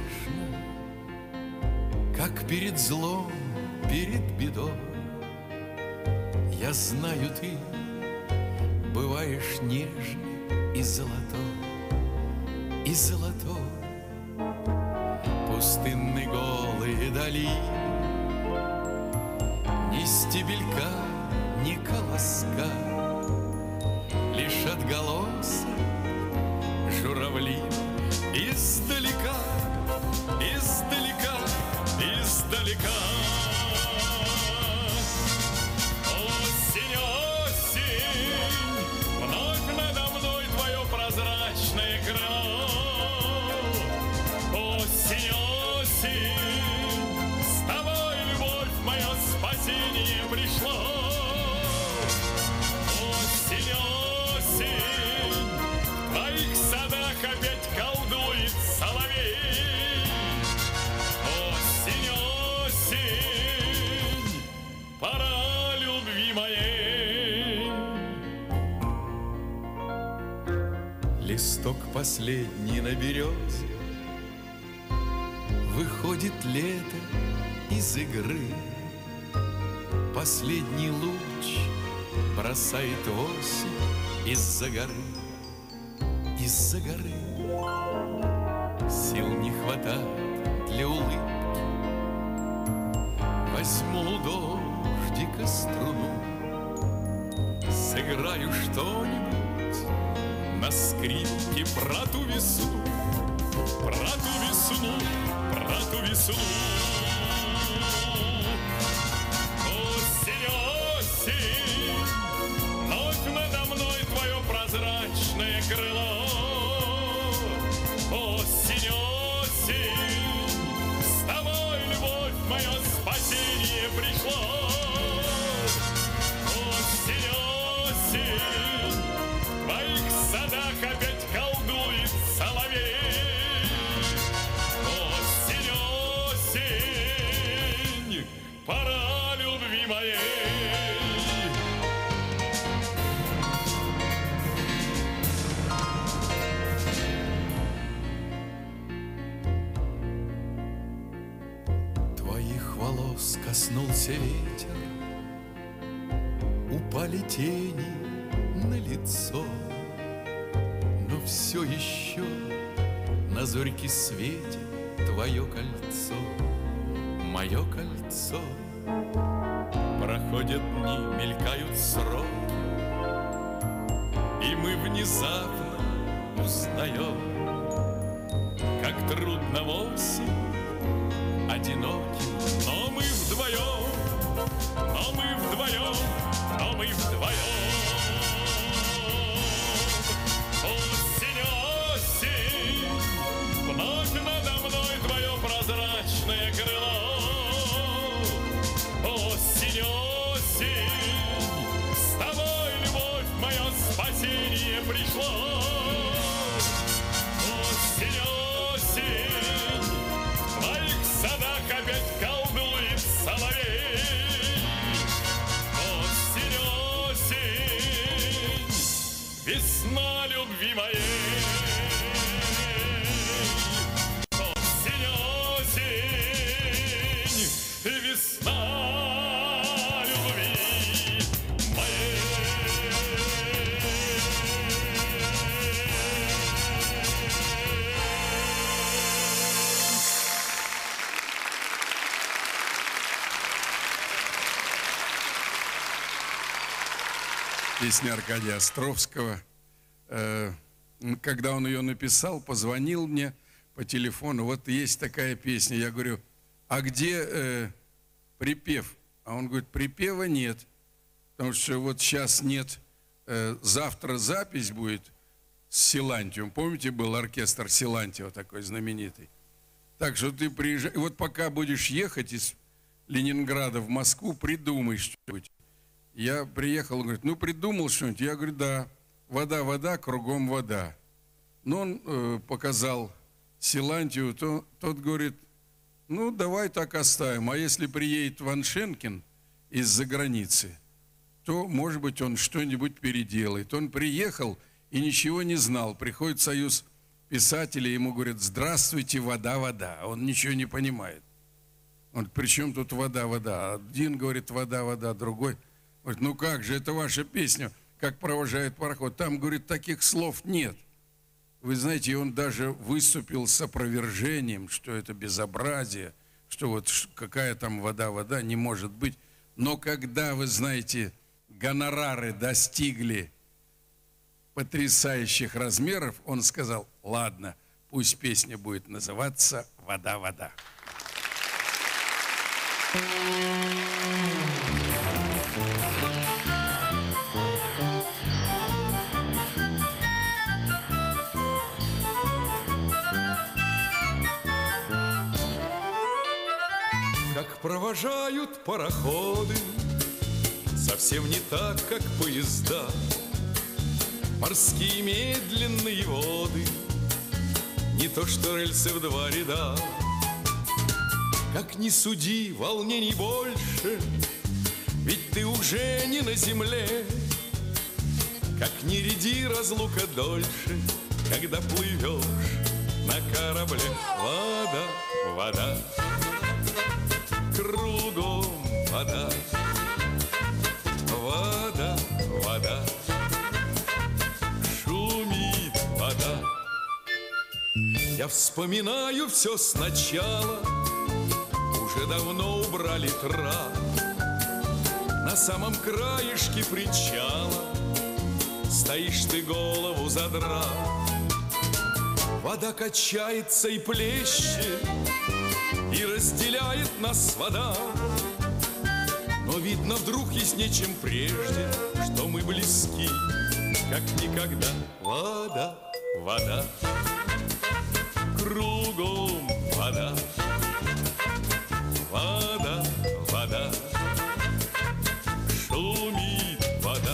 как перед злом, перед бедой. Я знаю, ты бываешь нежный и золотой, и золотой. Пустынны голые долины, ни стебелька, ни колоска, лишь отголосок журавли. Издалека, издалека, издалека. Осень, осень, вновь надо мной твое прозрачное крыло. Осень, осень, с тобой, любовь, мое спасение пришло. Осень, осень, в твоих садах опять колдует соловей. Осень, осень, пора любви моей. Листок последний на березе, выходит лето из игры. Последний луч бросает осень из-за горы, из-за горы. Сил не хватает для улыбки. Возьму у дождика струну, сыграю что-нибудь на скрипке про ту весну, про ту весну, про ту весну. Осень, осень, вновь надо мной твое прозрачное крыло. Осень, осень, с тобой, любовь, мое спасение пришло. Осень, осень, в твоих садах опять колдует соловей. Осень, осень, пора любви моей. Твоих волос коснулся ветер, упали тени на лицо, но все еще на зорьке светит твое кольцо, мое кольцо. Проходят дни, мелькают сроки, и мы внезапно узнаем, как трудно осень одиноким, но мы вдвоем, но мы вдвоем, но мы вдвоем. Осень, осень, вновь надо мной твое прозрачное крыло. Осень, осень, с тобой, любовь, мое спасение пришло. Осень, осень, в твоих садах опять колдует соловей. Осень, осень, весна любви моей. Осень, осень, весна любви моей. Песня Аркадия Островского. Когда он ее написал, позвонил мне по телефону. Вот есть такая песня. Я говорю, а где припев? А он говорит, припева нет. Потому что вот сейчас нет. Завтра запись будет с Силантьевым. Помните, был оркестр Силантьева такой знаменитый? Так что ты приезжай. Вот пока будешь ехать из Ленинграда в Москву, придумай что-нибудь. Я приехал, он говорит, ну придумал что-нибудь? Я говорю, да, вода, вода, кругом вода. Но он показал Силантьеву, тот говорит, ну давай так оставим, а если приедет Ван Шенкин из-за границы, то, может быть, он что-нибудь переделает. Он приехал и ничего не знал. Приходит Союз писателей, ему говорят, здравствуйте, вода, вода. Он ничего не понимает. Он говорит, при чем тут вода, вода? Один говорит, вода, вода, другой говорит, ну как же, это ваша песня. как провожают пароход. Там, говорит, таких слов нет. Вы знаете, он даже выступил с опровержением, что это безобразие, что вот какая там вода, не может быть. Но когда, вы знаете, гонорары достигли потрясающих размеров, он сказал: ладно, пусть песня будет называться «Вода, вода». Как провожают пароходы, совсем не так, как поезда. Морские медленные воды, не то что рельсы в два ряда. Как ни суди, волнений больше, ведь ты уже не на земле. Как ни ряди, разлука дольше, когда плывешь на корабле. Вода, вода, кругом вода, вода, вода, шумит вода. Я вспоминаю все сначала, уже давно убрали трап. На самом краешке причала стоишь ты, голову задрав. Вода качается и плещет, и разделяет нас вода. Но видно вдруг яснее, чем прежде, что мы близки, как никогда. Вода, вода, кругом вода, вода, вода, шумит вода.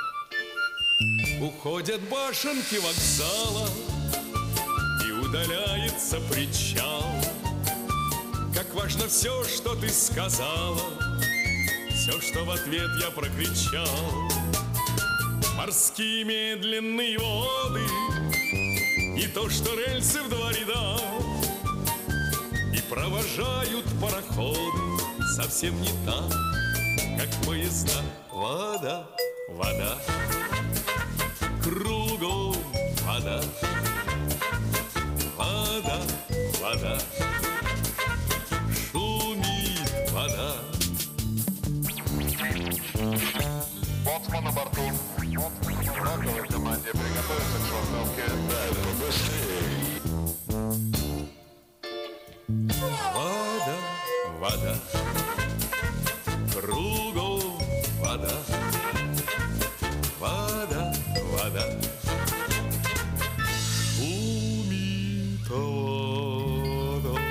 Уходят башенки вокзала, и удаляется причал. Как важно все, что ты сказала, все, что в ответ я прокричал. Морские медленные воды, не то что рельсы в два ряда. И провожают пароходы совсем не так, как поезда. Вода, вода, кругом вода, вода, вода, шумит вода. Боцман на борту. Раковой команде приготовиться к швартовке. Дальше быстрее. Вода, вода, кругом вода, вода, вода, шумит вода.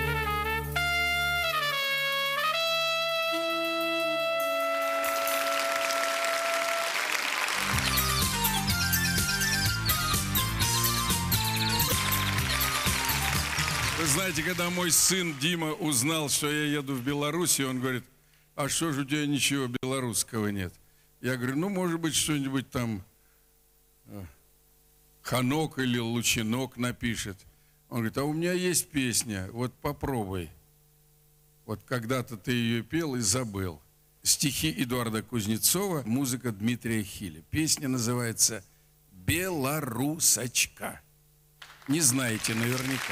Вы знаете, когда мой сын Дима узнал, что я еду в Белоруссию, он говорит: а что же у тебя ничего белорусского нет? Я говорю: ну, может быть, что-нибудь там Ханок или Лучинок напишет. Он говорит: а у меня есть песня, вот попробуй. Вот когда-то ты ее пел и забыл. Стихи Эдуарда Кузнецова, музыка Дмитрия Хиля. Песня называется «Белорусочка». Не знаете наверняка.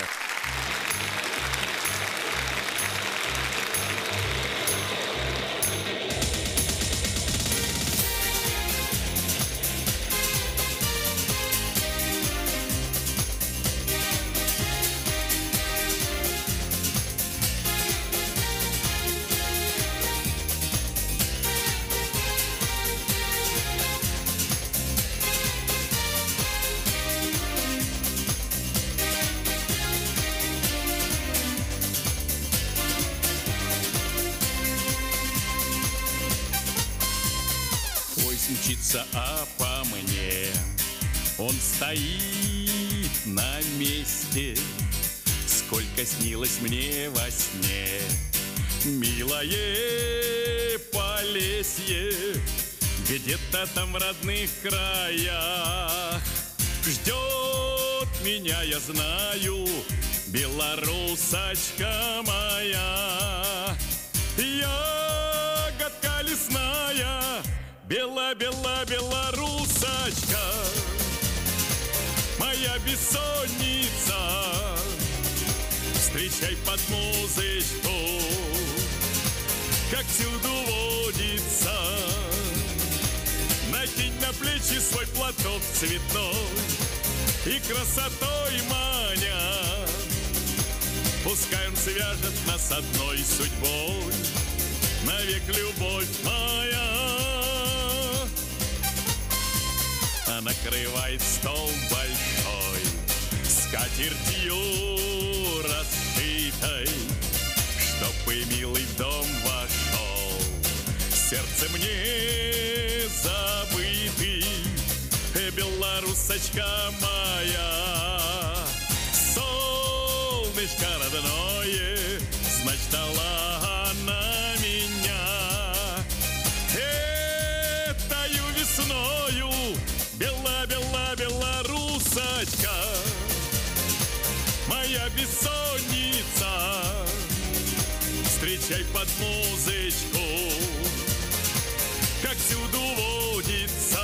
Мчится, а по мне он стоит на месте. Сколько снилось мне во сне, милое Полесье, где-то там в родных краях. Ждет меня, я знаю, белорусочка моя. Ягодка лесная, Бела-бела белорусочка, моя бессонница, встречай под музычку, как всюду водится. Накинь на плечи свой платок цветной и красотой маня. Пускай он свяжет нас одной судьбой, навек любовь моя. А накрывает стол большой скатертью расшитой, чтоб и милый в дом вошел, сердце мне забытый, белорусочка моя. Солнышко родное, значит, дала на меня этою весною. Бела-бела белорусочка, моя бессонница, встречай под музычку, как всюду водится.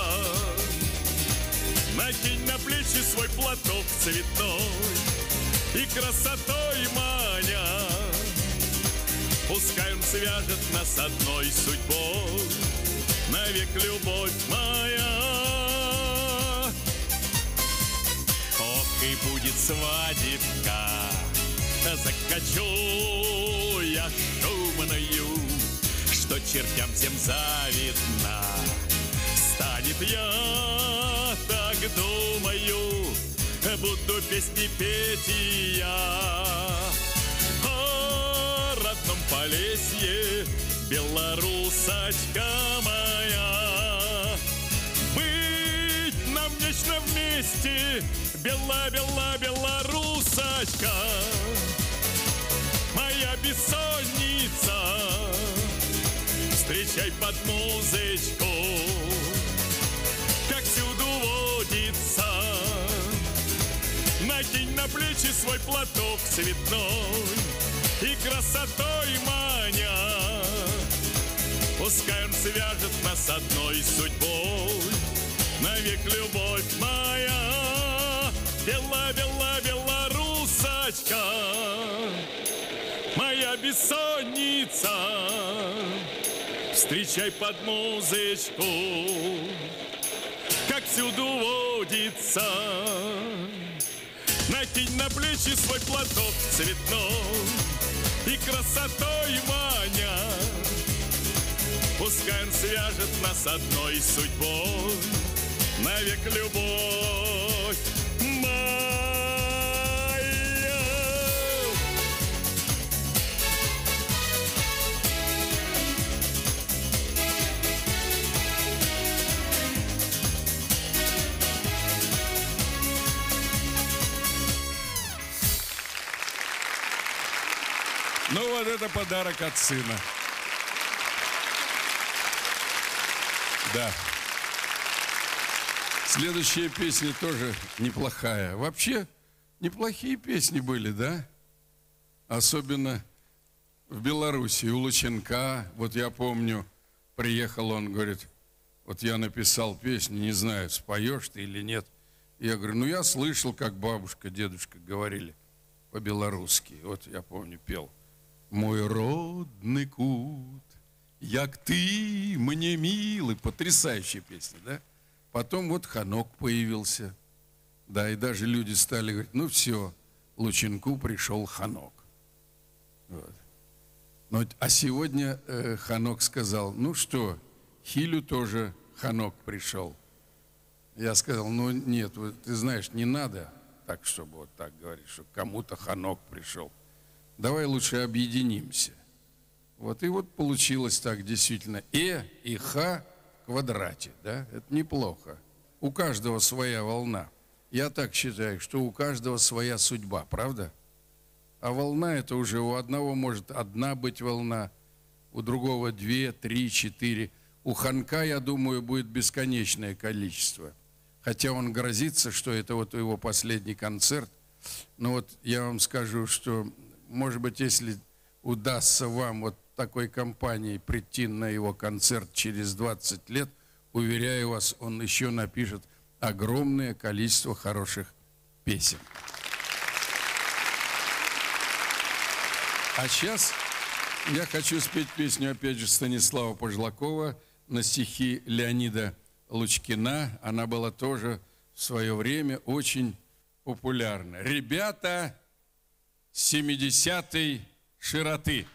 Накинь на плечи свой платок цветной и красотой маня. Пускай он свяжет нас одной судьбой, навек любовь моя. Ох, и будет свадебка, закачу я шумною, что чертям всем завидно. Станет, я так думаю, буду песни петь и я о родном Полесье, белорусочка моя. Быть нам вечно вместе, бела-бела белорусочка, моя бессонница, встречай под музычку, как всюду водится. Накинь на плечи свой платок цветной и красотой маня. Пускай он свяжет нас одной судьбой, навек любовь моя. Бела-бела белорусочка, моя бессонница, встречай под музычку, как всюду водится. Накинь на плечи свой платок цветной и красотой маня. Пускай он свяжет нас одной судьбой, навек любовь моя. Ну вот это подарок от сына. Да. Следующая песня тоже неплохая. Вообще, неплохие песни были, да? Особенно в Беларуси, у Лученка. Вот я помню, приехал он, говорит, вот я написал песню, не знаю, споешь ты или нет. Я говорю, ну я слышал, как бабушка, дедушка говорили по-белорусски. Вот я помню, пел. Мой родный кут, як ты мне милый. Потрясающая песня, да? Потом вот Ханок появился. Да, и даже люди стали говорить, ну все, Лученку пришел Ханок. Вот. Но, а сегодня Ханок сказал, ну что, Хилю тоже Ханок пришел. Я сказал, ну нет, вот, ты знаешь, не надо так, чтобы вот так говорить, что кому-то Ханок пришел. Давай лучше объединимся. Вот и вот получилось так действительно. И Х в квадрате, да? Это неплохо. У каждого своя волна. Я так считаю, что у каждого своя судьба, правда? А волна это уже у одного может одна быть волна, у другого 2, 3, 4. У Ханка, я думаю, будет бесконечное количество. Хотя он грозится, что это вот его последний концерт. Но вот я вам скажу, что, может быть, если удастся вам вот такой компанией прийти на его концерт через 20 лет, уверяю вас, он еще напишет огромное количество хороших песен. А сейчас я хочу спеть песню, опять же, Станислава Пожлакова на стихи Леонида Лучкина. Она была тоже в свое время очень популярна. «Ребята 70-й широты».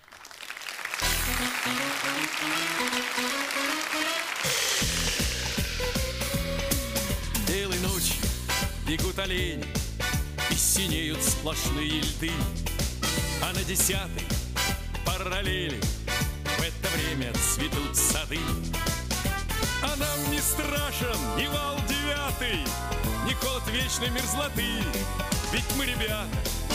Белой ночью бегут олени, и синеют сплошные льды, а на 10-й параллели в это время цветут сады. А нам не страшен ни вал 9, ни холод вечной мерзлоты, ведь мы ребята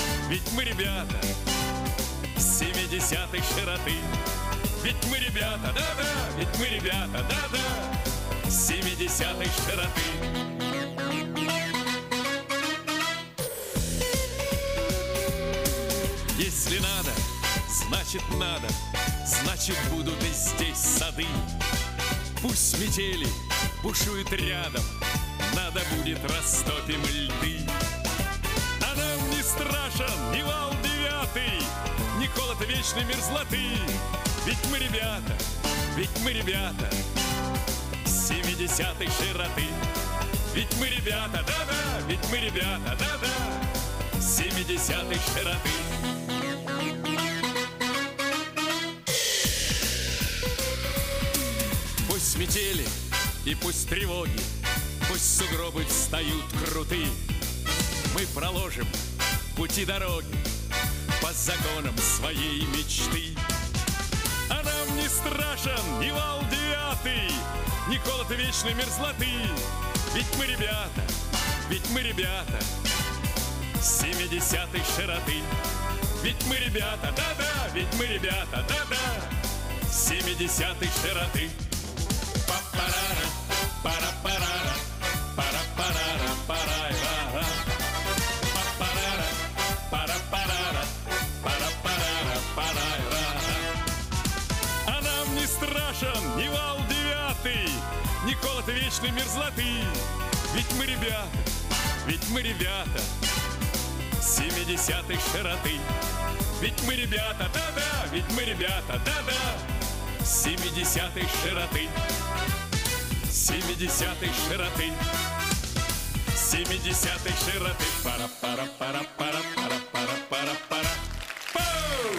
70-й широты. Ведь мы ребята, да-да, ведь мы ребята, да-да, 70-й широты. Если надо, значит будут и здесь сады. Пусть метели бушуют рядом, надо будет растопим льды. А нам не страшен ни вал 9, ни холод вечной мерзлоты, ведь мы ребята 70-й широты. Ведь мы ребята, да-да, ведь мы ребята, да-да, 70-й широты. Пусть метели и пусть тревоги, пусть сугробы встают круты, мы проложим пути дороги по законам своей мечты. А нам не страшен ни вал 9, ни холод вечной мерзлоты, ведь мы ребята 70-й широты. Ведь мы ребята, да-да, ведь мы ребята, да-да, 70-й широты. Па-парара, пара-парара, пара-парара, пара-ра-ра. Па-парара, пара-парара, пара-парара, пара-ра-ра. А нам не страшен ни вал 9, ни холод вечной мерзлоты, ведь мы ребята 70-й широты. Ведь мы ребята, да-да, ведь мы ребята, да-да, 70-й широты. 70-й широты. 70-й широты. Пара-пара-пара-пара-пара-пара-пара-пара. Пау!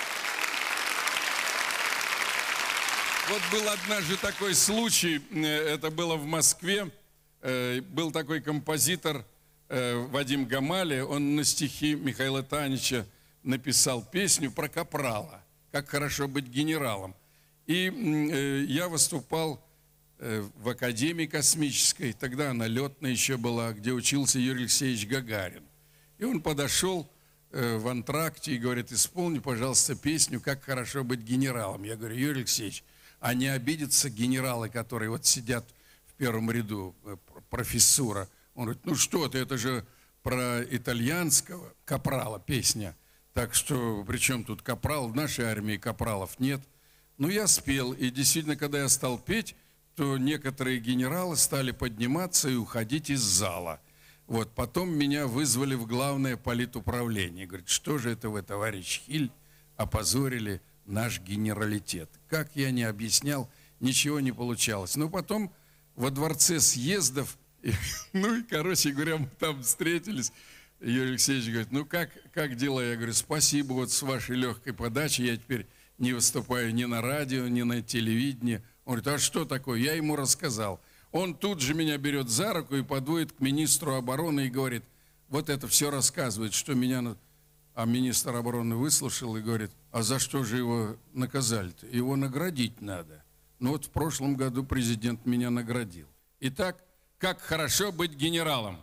Вот был однажды такой случай, это было в Москве, был такой композитор Вадим Гамали, он на стихи Михаила Танича написал песню про капрала, как хорошо быть генералом. И я выступал в Академии космической, тогда она летная еще была, где учился Юрий Алексеевич Гагарин. И он подошел в антракте и говорит: исполни, пожалуйста, песню «Как хорошо быть генералом». Я говорю: Юрий Алексеевич, а не обидятся генералы, которые вот сидят в первом ряду, профессура? Он говорит: ну что ты, это же про итальянского капрала песня. Так что при чем тут капрал? В нашей армии капралов нет. Ну я спел, и действительно, когда я стал петь, то некоторые генералы стали подниматься и уходить из зала. Вот, потом меня вызвали в главное политуправление. Говорит: что же это вы, товарищ Хиль, опозорили наш генералитет? Как я не объяснял, ничего не получалось. Но потом во дворце съездов, ну и, короче говоря, мы там встретились. Юрий Алексеевич говорит: ну как дела? Я говорю: спасибо, вот с вашей легкой подачи я теперь не выступаю ни на радио, ни на телевидении. Он говорит: а что такое? Я ему рассказал. Он тут же меня берет за руку и подводит к министру обороны и говорит: вот это все рассказывает, что меня... А министр обороны выслушал и говорит: а за что же его наказали-то? Его наградить надо. Ну вот в прошлом году президент меня наградил. Итак, как хорошо быть генералом.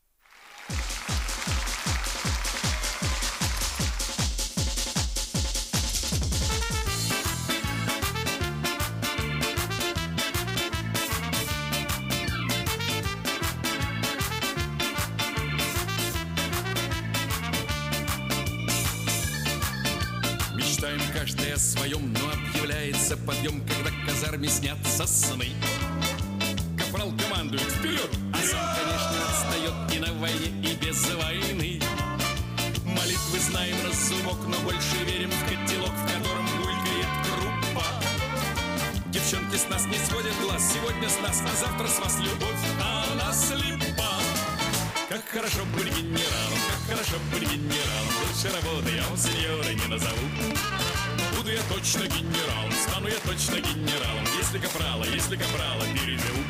Мечтаем каждый о своем, но объявляется подъем, когда казарме снятся сны. капрал командует вперед, а сам, конечно, отстает и на войне, и без войны. Молитвы знаем на зубок, но больше верим в котелок, в котором булькает крупа. Девчонки с нас не сводят глаз, сегодня с нас, а завтра с вас любовь, а она слепа. Как хорошо быть генералом, как хорошо быть генералом. Лучше работы я у сеньора не назову. Буду я точно генералом, стану я точно генералом. Если капрала переживу.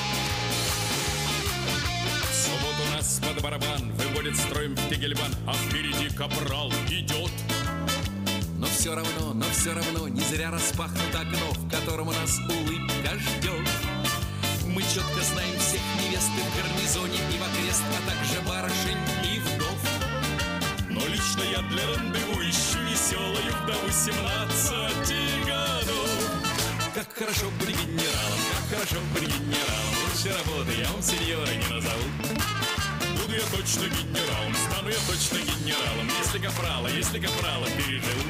В субботу нас под барабан выводит строем в Тегельбан, а впереди капрал идет. Но все равно, не зря распахнуто окно, в котором у нас улыбка ждет. Мы четко знаем всех невест и в гарнизоне, и в окрест, а также барышень и вдов. Но лично я для рандеву ищу веселую вдову 17 годов. Как хорошо быть генералом, как хорошо быть генералом. Лучше работы я вам сеньора не назову. Буду я точно генералом, стану я точно генералом. Если капрала переживу.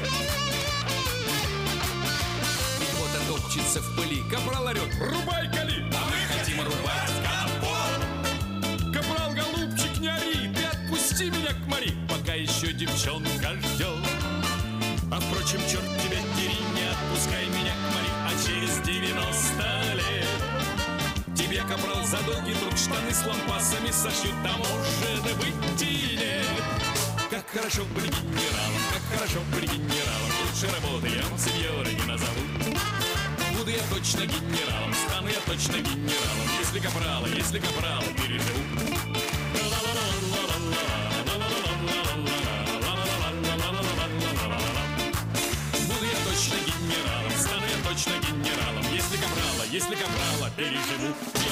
Пехота топчется в пыли, капрал орет: рубай кали! А мы хотим рубать капот. Капрал, голубчик, не ори, ты отпусти меня к Мари, пока еще девчонка ждет. А впрочем, черт тебя дери, не отпускай меня к Мари, а через 90 лет тебе, капрал, за долгий труд штаны с лампасами сошьют, а может быть и нет. Как хорошо быть генералом, как хорошо быть генералом. Лучше работы я вам сеньора не назову. Буду я точно генералом, стану я точно генералом. Если капрала переживу. Буду я точно генералом, стану я точно генералом. Если капрала переживу.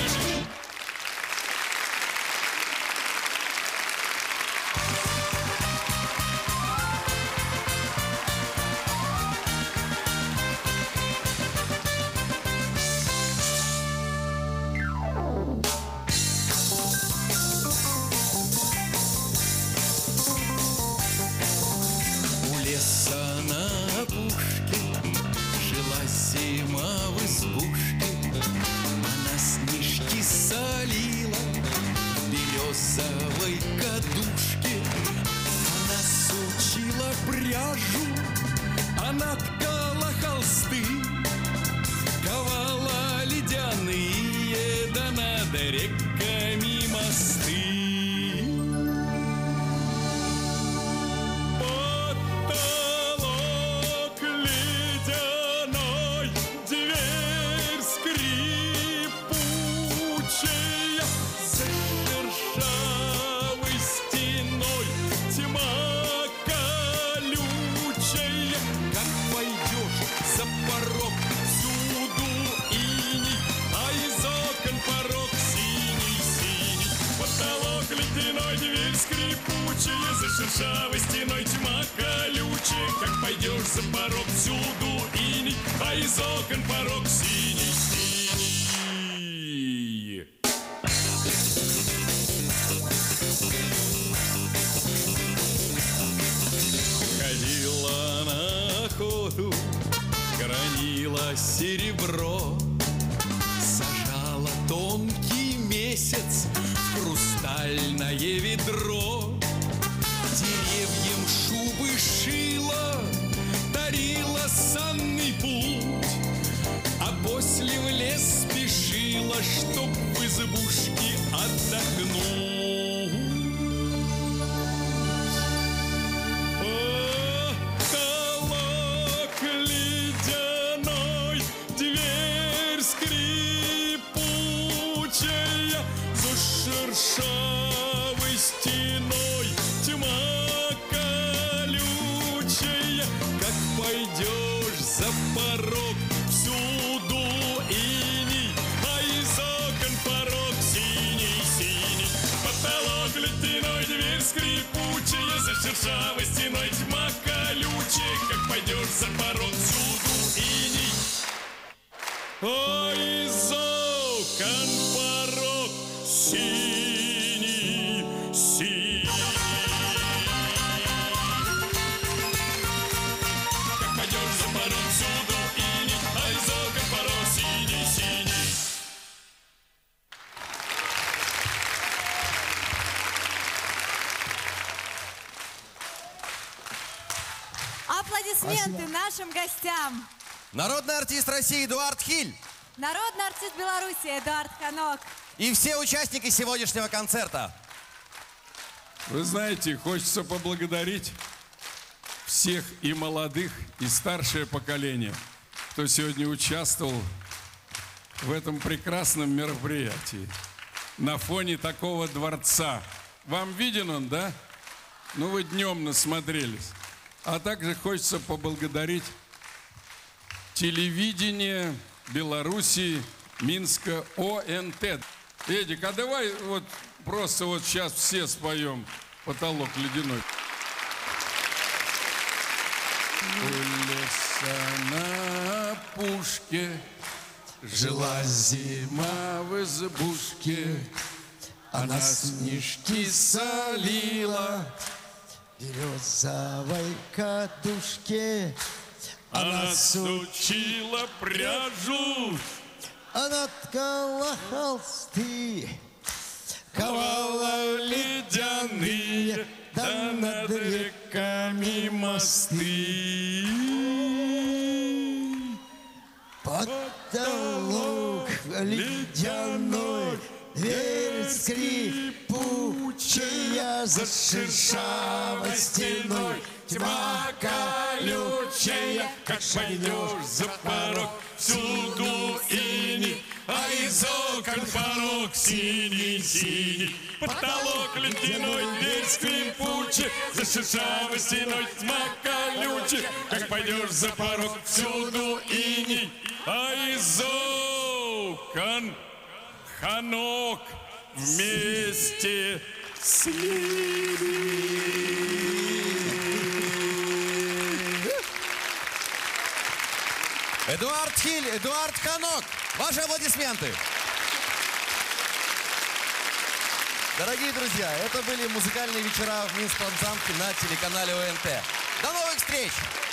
Она ткала холсты, ковала ледяные, да над реками мосты. Потолок ледяной, дверь скрипучая, за шершавой стеной тьма. За порог всюду иней, а из окон порог синий-синий. Потолок ледяной, дверь скрипучая, за шершавой стеной тьма колючая. Как пойдешь за порог всюду иней, а из окон порог синий-синий. Ходила на охоту, хранила серебро, сажала тонкий месяц в хрустальное ведро, деревьям шубы шила, дарила санный путь, а после в лес спешила, чтоб в избушке отдохнуть. Ледяной, дверь скрипучая, за шершавой стеной тьма колючая. Как пойдешь за порог, всюду иней, а из окон порог синий-синий. Потолок ледяной, дверь скрипучая, за шершавой стеной тьма колючая. Как пойдешь за порог, всюду иней, а из окон порог синий-синий. Как пойдешь за порог, всюду иней, а из окон порог синий-синий. Аплодисменты нашим гостям. Народный артист России Эдуард Хиль. Народный артист Беларуси Эдуард Ханок. И все участники сегодняшнего концерта. Вы знаете, хочется поблагодарить всех и молодых, и старшее поколение, кто сегодня участвовал в этом прекрасном мероприятии на фоне такого дворца. Вам виден он, да? Ну, вы днем насмотрелись. А также хочется поблагодарить телевидение Белоруссии, Минска, ОНТ. Эдик, а давай вот просто вот сейчас все споем «Потолок ледяной». У леса на опушке жила зима в избушке, она снежки солила. В березовой катушке Она сучила пряжу, она ткала холсты, ковала ледяные, да над реками мосты. Потолок ледяной, дверь скрипучая, за шершавой стеной Тьма колючая, как пойдешь за порог, всюду иней, а из окон порог синий-синий. Потолок ледяной, дверь скрипучая, за шершавой стеной тьма колючая, как пойдешь за порог, всюду иней, а из окон Ханок вместе с ними. Эдуард Хиль, Эдуард Ханок. Ваши аплодисменты. Дорогие друзья, это были музыкальные вечера в Минском замке на телеканале ОНТ. До новых встреч!